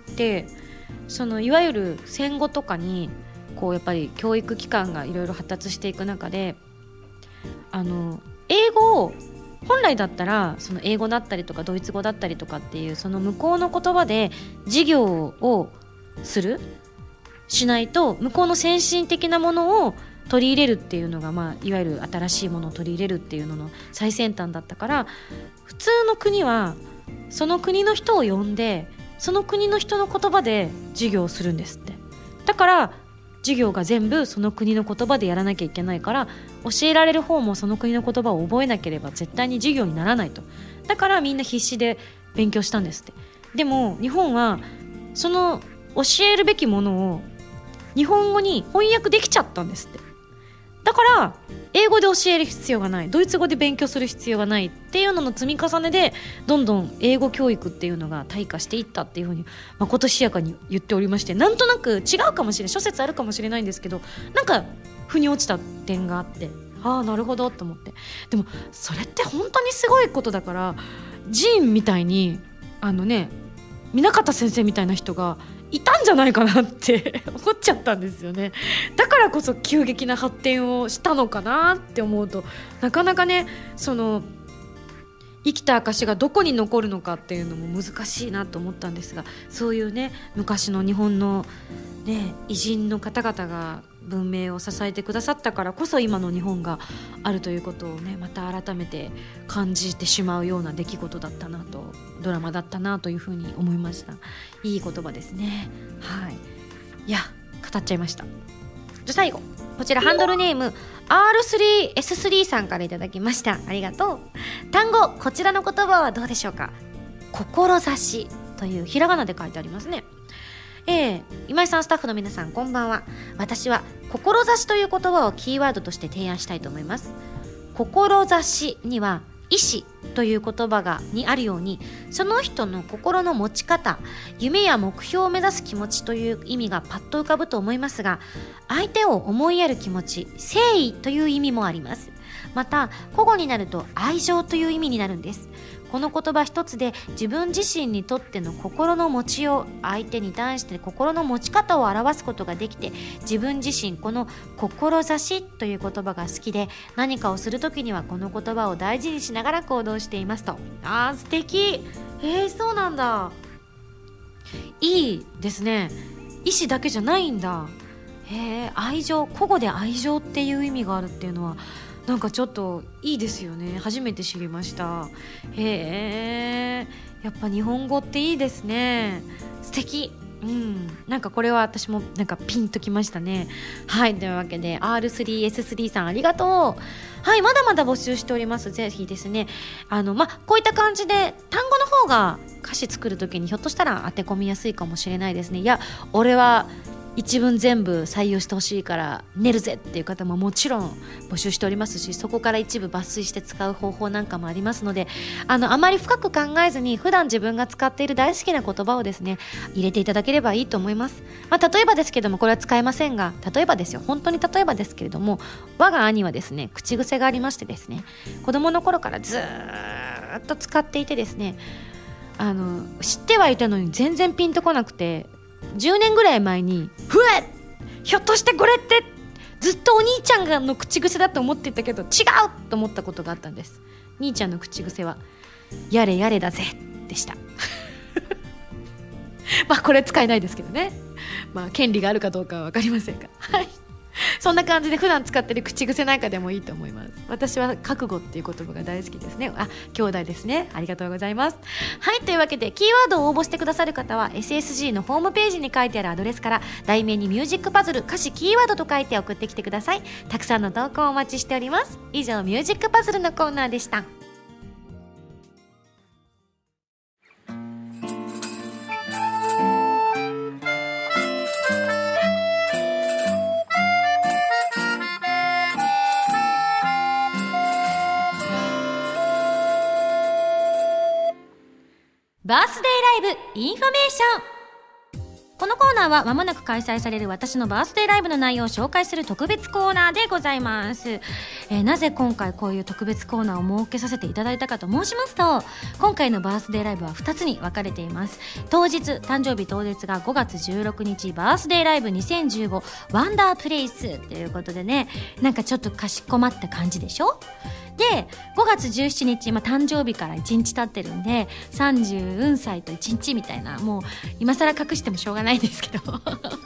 そのいわゆる戦後とかにこうやっぱり教育機関がいろいろ発達していく中で、英語を本来だったらその英語だったりとかドイツ語だったりとかっていうその向こうの言葉で授業をしないと、向こうの先進的なものを取り入れるっていうのが、いわゆる新しいものを取り入れるっていうのの最先端だったから、普通の国はその国の人を呼んでその国の人の言葉で授業をするんですって。だから授業が全部その国の言葉でやらなきゃいけないから、教えられる方もその国の言葉を覚えなければ絶対に授業にならないと。だからみんな必死で勉強したんですって。でも日本はその教えるべきものを日本語に翻訳できちゃったんですって。だから英語で教える必要がない、ドイツ語で勉強する必要がないっていうのの積み重ねで、どんどん英語教育っていうのが退化していったっていうふうにまことしやかに言っておりまして、なんとなく違うかもしれない、諸説あるかもしれないんですけど、なんか腑に落ちた点があって、ああなるほどと思って。でもそれって本当にすごいことだから、ジーンみたいに南方先生みたいな人がいたんじゃないかなって思っちゃったんですよね。だからこそ急激な発展をしたのかなって思うと、なかなかね、その生きた証がどこに残るのかっていうのも難しいなと思ったんですが、そういうね昔の日本の、偉人の方々が文明を支えてくださったからこそ今の日本があるということをね、また改めて感じてしまうような出来事だったなと、ドラマだったなというふうに思いました。いい言葉ですね。はい、いや語っちゃいました。じゃ最後こちらハンドルネーム R3S3 さんからいただきました。ありがとう。単語、こちらの言葉はどうでしょうか。志というひらがなで書いてありますね。今井さん、スタッフの皆さんこんばんは。私は志という言葉をキーワードとして提案したいと思います。志には意志という言葉にあるように、その人の心の持ち方、夢や目標を目指す気持ちという意味がパッと浮かぶと思いますが、相手を思いやる気持ち、誠意という意味もあります。また古語になると愛情という意味になるんです。この言葉一つで自分自身にとっての心の持ちよう、相手に対して心の持ち方を表すことができて、自分自身この志という言葉が好きで、何かをするときにはこの言葉を大事にしながら行動していますと。素敵。そうなんだ。いいですね。意志だけじゃないんだ。愛情、古語で愛情っていう意味があるっていうのはなんかちょっといいですよね。初めて知りました。やっぱ日本語っていいですね。素敵。なんかこれは私もなんかピンときましたね。はい、というわけで R3S3 さんありがとう。はい、まだまだ募集しております。ぜひですね、こういった感じで単語の方が歌詞作るときにひょっとしたら当て込みやすいかもしれないですね。いや、俺は一文全部採用してほしいから寝るぜっていう方ももちろん募集しておりますし、そこから一部抜粋して使う方法なんかもありますので、あまり深く考えずに普段自分が使っている大好きな言葉をですね入れていただければいいと思います。例えばですけども、これは使えませんが、例えばですよ、本当に例えばですけれども、我が兄はですね口癖がありましてですね、子供の頃からずーっと使っていてですね、知ってはいたのに全然ピンとこなくて、10年ぐらい前にふえひょっとしてこれってずっとお兄ちゃんがの口癖だと思ってたけど違うと思ったことがあったんです。兄ちゃんの口癖はやれやれだぜでしたこれ使えないですけどね、権利があるかどうかは分かりませんが、はいそんな感じで普段使ってる口癖なんかでもいいと思います。私は覚悟っていう言葉が大好きですね。兄弟ですね。ありがとうございます。はい、というわけでキーワードを応募してくださる方は SSG のホームページに書いてあるアドレスから題名にミュージックパズル、歌詞キーワードと書いて送ってきてください。たくさんの投稿をお待ちしております。以上、ミュージックパズルのコーナーでした。 バースデーライブインフォメーション。このコーナーは間もなく開催される私のバースデーライブの内容を紹介する特別コーナーでございます。なぜ今回こういう特別コーナーを設けさせていただいたかと申しますと、今回のバースデーライブは2つに分かれています。誕生日当日が5月16日バースデーライブ2015ワンダープレイスということでね、なんかちょっとかしこまった感じでしょ。で5月17日、誕生日から1日経ってるんで30歳と1日みたいな、もう今更隠してもしょうがないんですけど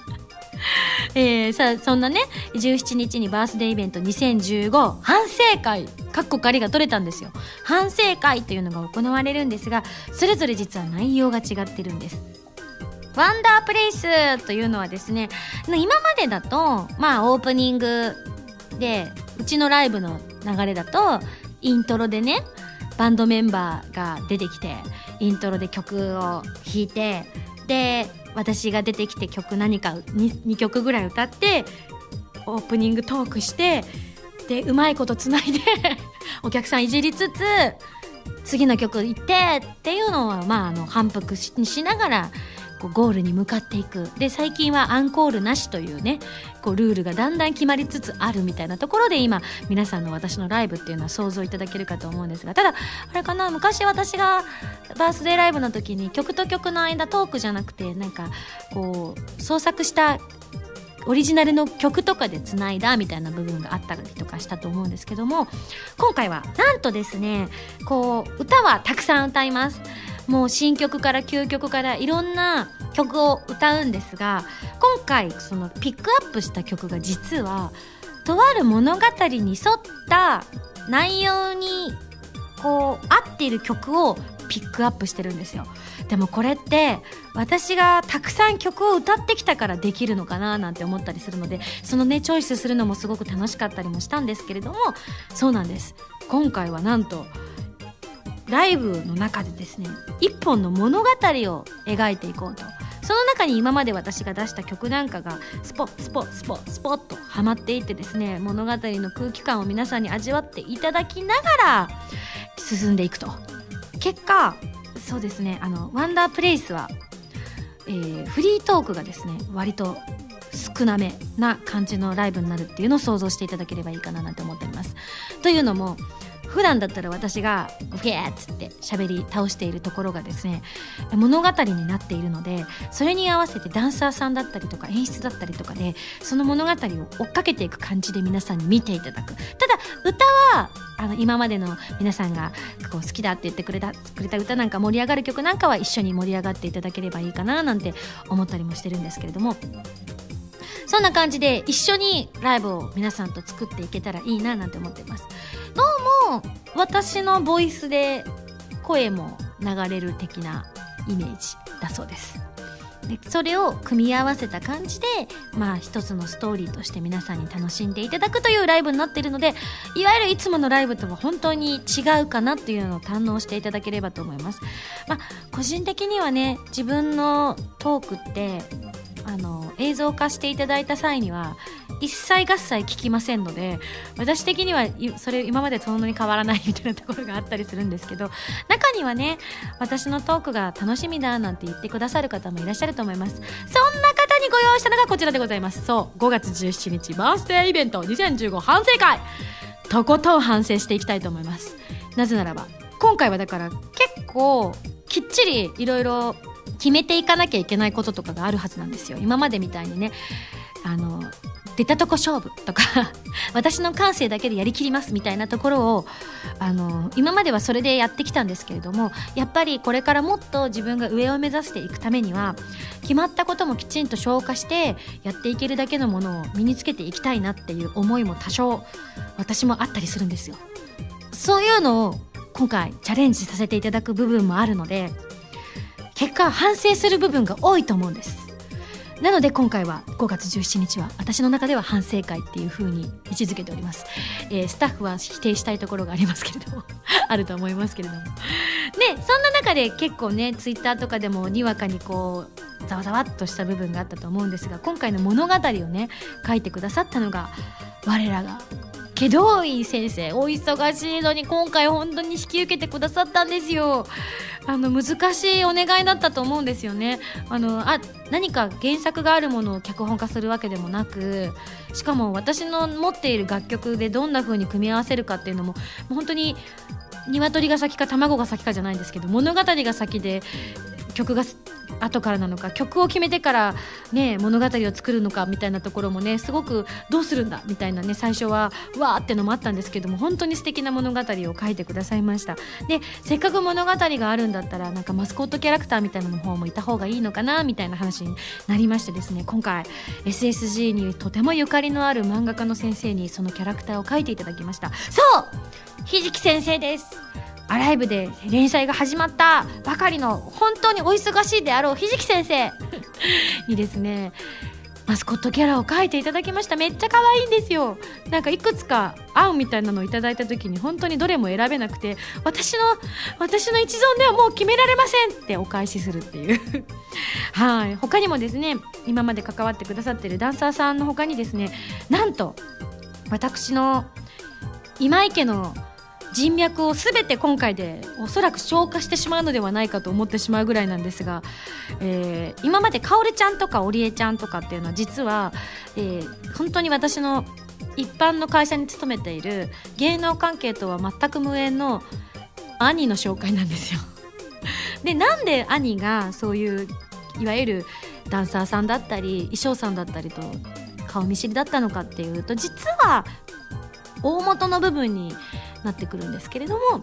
そんなね17日にバースデーイベント2015反省会仮が取れたんですよ。反省会というのが行われるんですが、それぞれ実は内容が違ってるんです。ワンダープレイスというのはですね、今までだとオープニングでうちのライブの流れだとイントロでねバンドメンバーが出てきてイントロで曲を弾いて、で私が出てきて何か 2曲ぐらい歌ってオープニングトークして、でうまいことつないでお客さんいじりつつ次の曲行ってっていうのは反復しながらゴールに向かっていく。で最近はアンコールなしというねルールがだんだん決まりつつあるみたいなところで、今皆さんの私のライブっていうのは想像いただけるかと思うんですが、ただあれかな、昔私がバースデーライブの時に曲と曲の間トークじゃなくて創作したオリジナルの曲とかでつないだみたいな部分があったりとかしたと思うんですけども、今回はなんとですね歌はたくさん歌います。もう新曲から旧曲からいろんな曲を歌うんですが、今回そのピックアップした曲が実はとある物語に沿った内容に合っている曲をピックアップしてるんですよ。でもこれって私がたくさん曲を歌ってきたからできるのかななんて思ったりするので、そのねチョイスするのもすごく楽しかったりもしたんですけれども、そうなんです。今回はなんとライブの中でですね一本の物語を描いていこうと。その中に今まで私が出した曲なんかがスポッとはまっていってですね、物語の空気感を皆さんに味わっていただきながら進んでいくと。結果そうですね、ワンダープレイスは、フリートークがですね割と少なめな感じのライブになるっていうのを想像していただければいいかななんて思っております。というのも普段だったら私がフェーッつって喋り倒しているところがですね物語になっているので、それに合わせてダンサーさんだったりとか演出だったりとかでその物語を追っかけていく感じで皆さんに見ていただく。ただ歌は今までの皆さんが好きだって言ってくれた歌なんか盛り上がる曲なんかは一緒に盛り上がっていただければいいかななんて思ったりもしてるんですけれども、そんな感じで一緒にライブを皆さんと作っていけたらいいななんて思っています。どうも私のボイスで声も流れる的なイメージだそうです。でそれを組み合わせた感じで一つのストーリーとして皆さんに楽しんでいただくというライブになっているので、いわゆるいつものライブとは本当に違うかなっていうのを堪能していただければと思います。個人的にはね自分のトークって映像化していただいた際には一切合切聞きませんので、私的にはそれ今までそんなに変わらないみたいなところがあったりするんですけど、中にはね私のトークが楽しみだなんて言ってくださる方もいらっしゃると思います。そんな方にご用意したのがこちらでございます。そう5月17日バースデーイベント2015反省会、とことん反省していきたいと思います。なぜならば今回はだから結構きっちりいろいろ決めていかなきゃいけないこととかがあるはずなんですよ。今までみたいにね出たとこ勝負とか私の感性だけでやりきりますみたいなところを今まではそれでやってきたんですけれども、やっぱりこれからもっと自分が上を目指していくためには決まったこともきちんと消化してやっていけるだけのものを身につけていきたいなっていう思いも多少私もあったりするんですよ。そういうのを今回チャレンジさせていただく部分もあるので、結果反省する部分が多いと思うんです。なので今回は5月17日は私の中では反省会っていう風に位置づけております。スタッフは否定したいところがありますけれどもあると思いますけれども、でそんな中で結構ねツイッターとかでもにわかにざわざわっとした部分があったと思うんですが、今回の物語をね書いてくださったのが我らが祁答院先生。お忙しいのに今回本当に引き受けてくださったんですよ。 難しいお願いだったと思うんですよね。何か原作があるものを脚本化するわけでもなく、しかも私の持っている楽曲でどんな風に組み合わせるかっていうのも本当に鶏が先か卵が先かじゃないんですけど、物語が先で曲が後からなのか、曲を決めてからね物語を作るのかみたいなところもね、すごくどうするんだみたいなね、最初はわーってのもあったんですけども、本当に素敵な物語を書いてくださいました。で、せっかく物語があるんだったらなんかマスコットキャラクターみたいなの方もいた方がいいのかなみたいな話になりましてですね、今回 SSG にとてもゆかりのある漫画家の先生にそのキャラクターを描いていただきました。そう、ひじき先生です。アライブで連載が始まったばかりの本当にお忙しいであろうひじき先生にですね、マスコットキャラを描いていただきました。めっちゃ可愛いんですよ。なんかいくつか案みたいなのをいただいた時に本当にどれも選べなくて、私の一存ではもう決められませんってお返しするっていうはい。他にもですね、今まで関わってくださっているダンサーさんの他にですね、なんと私の今池の人脈をすべて今回でおそらく消化してしまうのではないかと思ってしまうぐらいなんですが、今までかおりちゃんとかおりえちゃんとかっていうのは実は、本当に私の一般の会社に勤めている芸能関係とは全く無縁の兄の紹介なんですよ。で、なんで兄がそういういわゆるダンサーさんだったり衣装さんだったりと顔見知りだったのかっていうと、実は大元の部分になってくるんですけれども、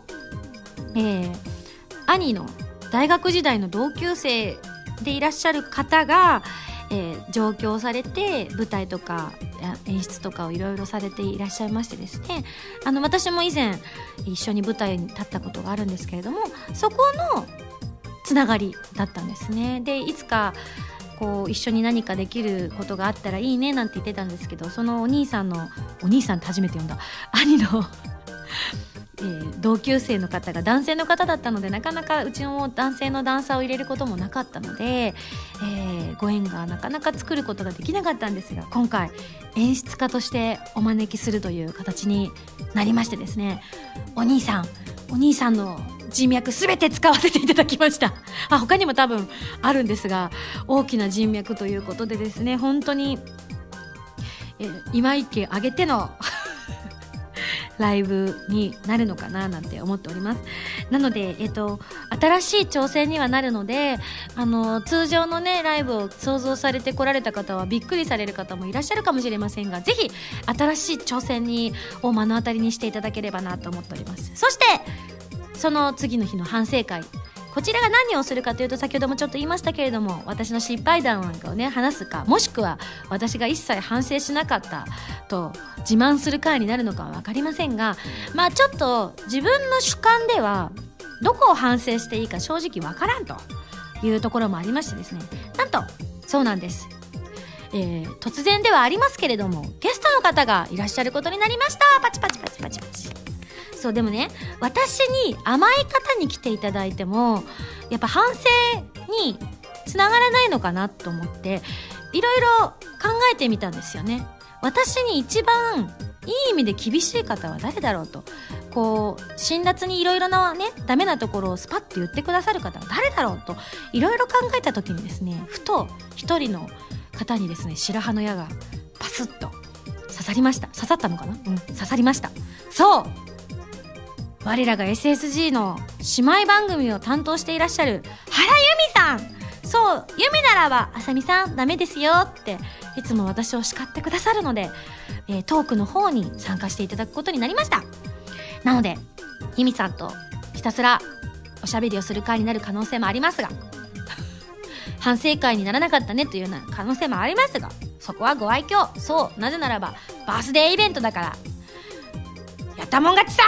兄の大学時代の同級生でいらっしゃる方が、上京されて舞台とか演出とかをいろいろされていらっしゃいましてですね、私も以前一緒に舞台に立ったことがあるんですけれども、そこのつながりだったんですね。で、いつかこう一緒に何かできることがあったらいいねなんて言ってたんですけど、そのお兄さんって初めて呼んだ兄の同級生の方が男性の方だったので、なかなかうちも男性のダンサーを入れることもなかったので、ご縁がなかなか作ることができなかったんですが、今回演出家としてお招きするという形になりましてですね、お兄さんの人脈すべて使わせていただきました。他にも多分あるんですが、大きな人脈ということでですね、本当に、今池あげてのライブになるのかななんて思っております。なので、新しい挑戦にはなるので、通常のねライブを想像されてこられた方はびっくりされる方もいらっしゃるかもしれませんが、ぜひ新しい挑戦を目の当たりにしていただければなと思っております。そしてその次の日の反省会、こちらが何をするかというと、先ほどもちょっと言いましたけれども、私の失敗談なんかをね話すか、もしくは私が一切反省しなかったと自慢する会になるのかは分かりませんが、ちょっと自分の主観ではどこを反省していいか正直分からんというところもありましてですね、なんとそうなんです、突然ではありますけれどもゲストの方がいらっしゃることになりました。パチパチパチパチパチ。そう、でもね、私に甘い方に来ていただいてもやっぱ反省につながらないのかなと思っていろいろ考えてみたんですよね。私に一番いい意味で厳しい方は誰だろうと、こう辛辣にいろいろなねダメなところをスパッと言ってくださる方は誰だろうといろいろ考えた時にですね、ふと一人の方にですね白羽の矢がパスッと刺さりました。刺さったのかな、刺さりました。そう、我らが SSG の姉妹番組を担当していらっしゃる原由美さん。そう、由美ならばあさみさんダメですよっていつも私を叱ってくださるので、トークの方に参加していただくことになりました。なので由美さんとひたすらおしゃべりをする会になる可能性もありますが反省会にならなかったねというような可能性もありますが、そこはご愛嬌。そう、なぜならばバースデーイベントだからやったもん勝ちさ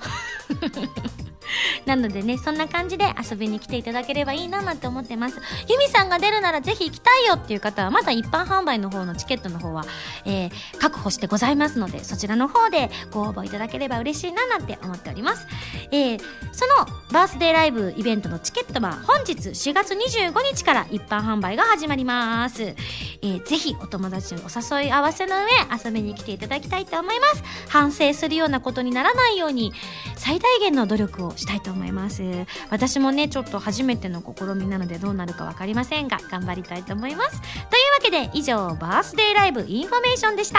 なのでね、そんな感じで遊びに来ていただければいいななんて思ってます。由美さんが出るならぜひ行きたいよっていう方はまだ一般販売の方のチケットの方は、確保してございますので、そちらの方でご応募いただければ嬉しいななんて思っております。そのバースデーライブイベントのチケットは本日4月25日から一般販売が始まります。ぜひお友達にお誘い合わせの上遊びに来ていただきたいと思います。反省するようなことにならないように最大限の努力をしたいと思います。私もねちょっと初めての試みなのでどうなるか分かりませんが頑張りたいと思います。というわけで以上バースデーライブインフォメーションでした。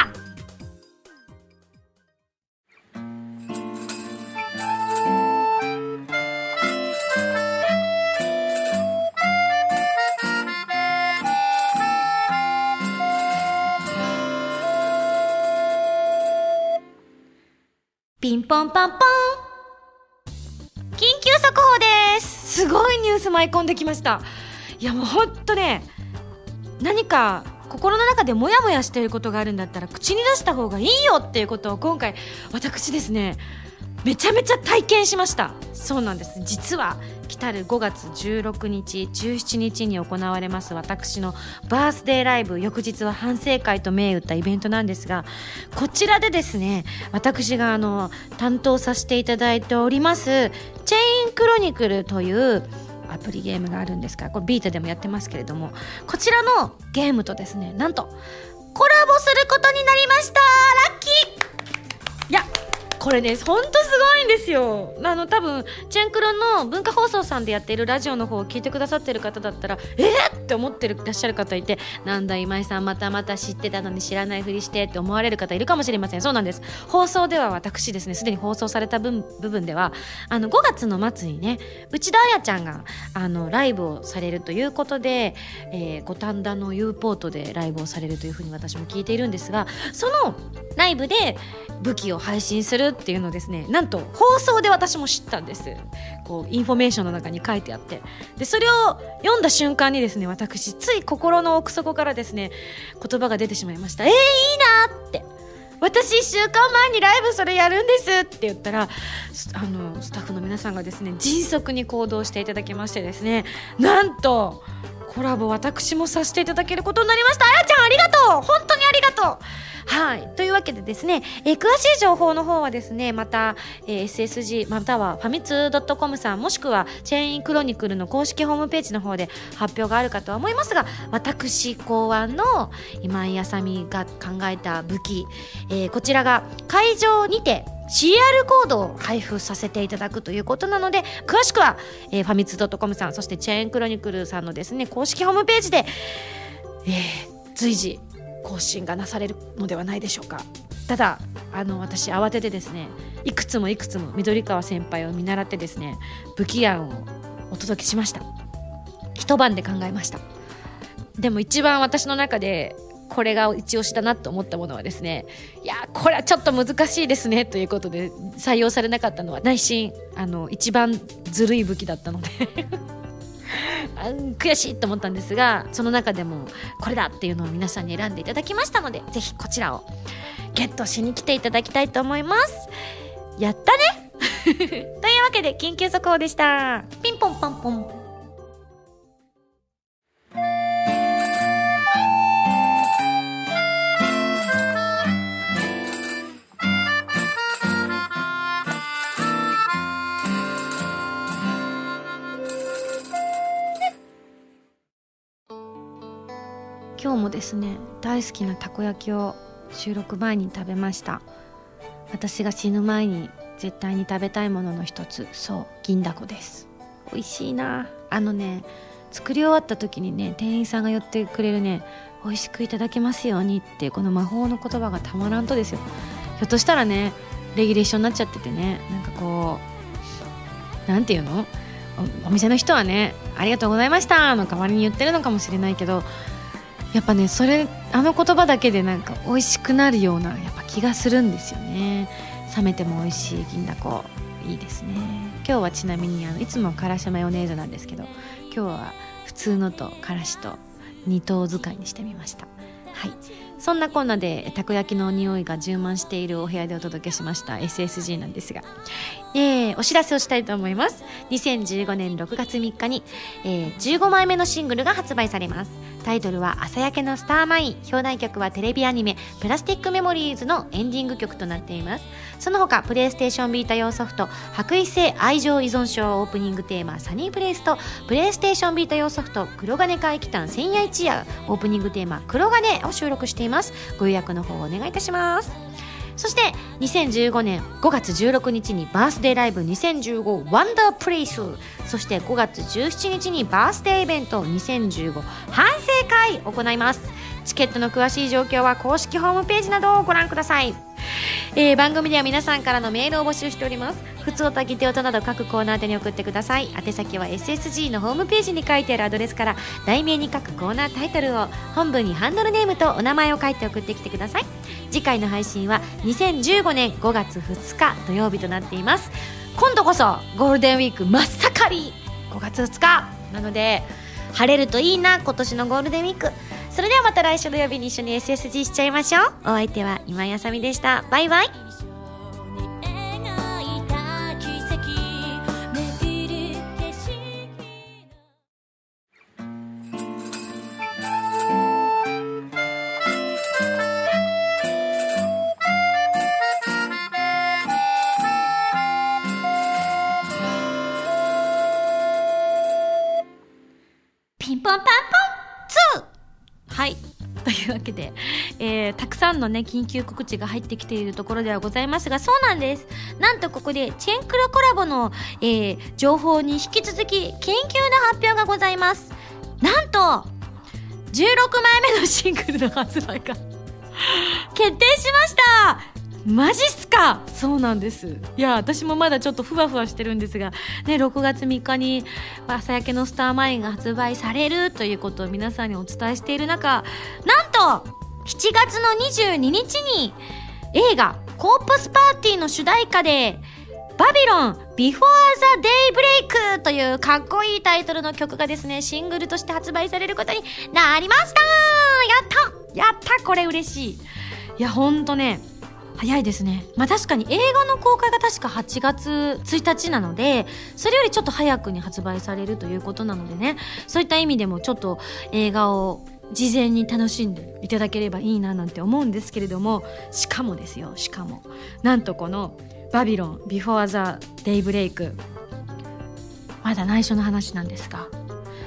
ピンポンパンポン、緊急速報です。すごいニュース舞い込んできました。いやもうほんとね、何か心の中でモヤモヤしていることがあるんだったら口に出した方がいいよっていうことを今回私ですねめちゃめちゃ体験しました。そうなんです。実は来たる5月16日17日に行われます私のバースデーライブ、翌日は反省会と銘打ったイベントなんですが、こちらでですね私が担当させていただいておりますチェインクロニクルというアプリゲームがあるんですが、これビータでもやってますけれども、こちらのゲームとですねなんとコラボすることになりました。ラッキー。いやこれねほんとすごいんですよ。多分チェンクロの文化放送さんでやっているラジオの方を聞いてくださってる方だったらって思ってらっしゃる方いて、なんだ今井さんまた知ってたのに知らないふりしてって思われる方いるかもしれません。そうなんです。放送では私ですねすでに放送された部分では5月の末にね内田彩ちゃんがライブをされるということで、五反田の U ポートでライブをされるというふうに私も聞いているんですが、そのライブで武器を配信するっていうのをですねなんと放送で私も知ったんです。こうインフォメーションの中に書いてあって、でそれを読んだ瞬間にですね私つい心の奥底からですね言葉が出てしまいました。いいなって、私1週間前にライブそれやるんですって言ったらスタッフの皆さんがですね迅速に行動していただきましてですね、なんとコラボ私もさせていただけることになりました。あやちゃんありがとう、本当にありがとう。はい、というわけでですね、詳しい情報の方はですねまた、SSG またはファミツー .com さんもしくはチェインクロニクルの公式ホームページの方で発表があるかとは思いますが、私考案の今井あさみが考えた武器、こちらが会場にて CR コードを配布させていただくということなので、詳しくは、ファミツー .com さんそしてチェーンクロニクルさんのですね公式ホームページで、随時更新がなされるのではないでしょうか。ただ私慌ててですねいくつも緑川先輩を見習ってですね武器案をお届けしました。一晩で考えました。でも一番私の中でこれが一押しだなと思ったものはですね、いやこれはちょっと難しいですねということで採用されなかったのは内心一番ずるい武器だったので悔しいと思ったんですが、その中でもこれだっていうのを皆さんに選んでいただきましたので、ぜひこちらをゲットしに来ていただきたいと思います。やったねというわけで緊急速報でした。ピンポンパンポン。今日もですね大好きなたこ焼きを収録前に食べました。私が死ぬ前に絶対に食べたいものの一つ、そう銀だこです。美味しいな。作り終わった時にね店員さんが言ってくれるね美味しくいただけますようにっていうこの魔法の言葉がたまらんとですよ。ひょっとしたらねレギュレーションになっちゃっててね、なんかこうなんていうの お店の人はねありがとうございましたの代わりに言ってるのかもしれないけど、やっぱねそれ言葉だけでなんか美味しくなるようなやっぱ気がするんですよね。冷めても美味しい銀だこいいですね。今日はちなみにいつもからしマヨネーズなんですけど、今日は普通のとからしと二等使いにしてみました。はい、そんなこんなでたこ焼きの匂いが充満しているお部屋でお届けしました SSG なんですが、お知らせをしたいと思います。2015年6月3日に、15枚目のシングルが発売されます。タイトルは朝焼けのスターマイン、表題曲はテレビアニメプラスティックメモリーズのエンディング曲となっています。その他プレイステーションビータ用ソフト白衣性愛情依存症オープニングテーマサニープレイスとプレイステーションビータ用ソフト黒金怪奇譚千夜一夜オープニングテーマ黒金を収録しています。ご予約の方をお願いいたします。 そして2015年5月16日にバースデーライブ2015ワンダープレイス、そして5月17日にバースデーイベント2015反省会を行います。チケットの詳しい状況は公式ホームページなどをご覧ください。番組では皆さんからのメールを募集しております。ふつおたぎておたなど各コーナー宛てに送ってください。宛先は SSG のホームページに書いてあるアドレスから題名に各コーナータイトルを、本文にハンドルネームとお名前を書いて送ってきてください。次回の配信は2015年5月2日土曜日となっています。今度こそゴールデンウィーク真っ盛り5月2日なので、晴れるといいな今年のゴールデンウィーク。それではまた来週土曜日に一緒に SSG しちゃいましょう。お相手は今井あさみでした。バイバイ。ピンポンパンポン2。はい、というわけで、たくさんのね緊急告知が入ってきているところではございますが、そうなんです。なんとここでチェンクロコラボの、情報に引き続き緊急な発表がございます。なんと16枚目のシングルの発売が決定しました。マジっすか。そうなんです。いや私もまだちょっとふわふわしてるんですがね、6月3日に朝焼けのスターマインが発売されるということを皆さんにお伝えしている中、なんと7月の22日に映画コープスパーティーの主題歌でバビロン Before the Daybreak というかっこいいタイトルの曲がですね、シングルとして発売されることになりました。やったこれ嬉しい。いやほんとね早いですね。まあ確かに映画の公開が確か8月1日なので、それよりちょっと早くに発売されるということなのでね、そういった意味でもちょっと映画を事前に楽しんでいただければいいななんて思うんですけれども、しかもなんとこのバビロン Before the Daybreak、 まだ内緒の話なんですが、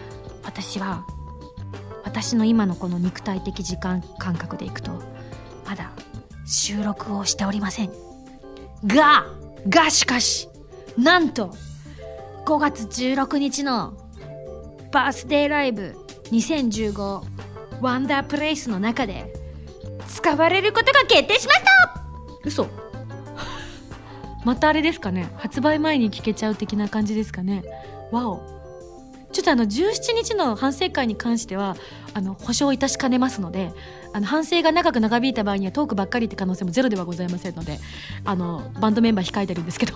私の今のこの肉体的時間感覚でいくとまだ収録をしておりませんがしかしなんと5月16日のバースデーライブ2015ワンダープレイスの中で使われることが決定しました。嘘またあれですかね、発売前に聞けちゃう的な感じですかね。わお。ちょっと17日の反省会に関しては保証いたしかねますので、反省が長引いた場合にはトークばっかりって可能性もゼロではございませんので、バンドメンバー控えてるんですけど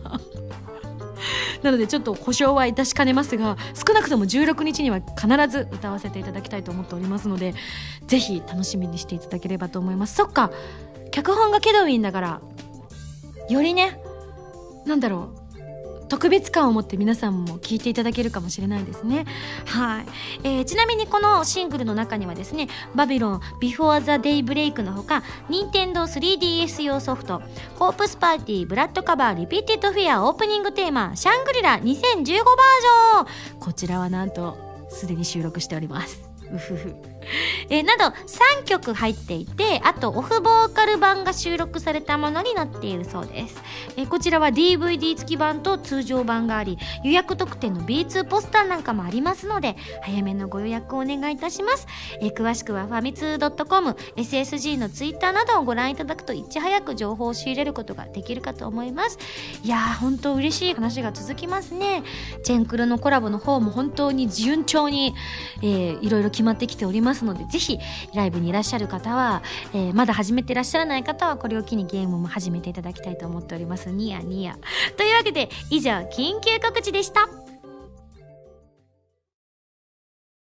なのでちょっと保証はいたしかねますが、少なくとも16日には必ず歌わせていただきたいと思っておりますので、ぜひ楽しみにしていただければと思います。そっか、脚本がケドウィンだからよりね、なんだろう、特別感を持って皆さんも聴いていただけるかもしれないですね。はい、ちなみにこのシングルの中にはですね、バビロン Before the Daybreak のほか、任天堂 3DS 用ソフトコープスパーティーブラッドカバーリピーテッドフェアオープニングテーマシャングリラ2015バージョン、こちらはなんとすでに収録しております。うふふなど3曲入っていて、あとオフボーカル版が収録されたものになっているそうです。こちらは DVD 付き版と通常版があり、予約特典の B2 ポスターなんかもありますので、早めのご予約をお願いいたします。詳しくはファミツー .com、 SSG のツイッターなどをご覧いただくといち早く情報を仕入れることができるかと思います。いやー本当嬉しい話が続きますね。チェンクルのコラボの方も本当に順調に、いろいろ決まってきておりますので、ぜひライブにいらっしゃる方は、まだ始めていらっしゃらない方はこれを機にゲームも始めていただきたいと思っております。ニヤニヤというわけで以上緊急告知でした。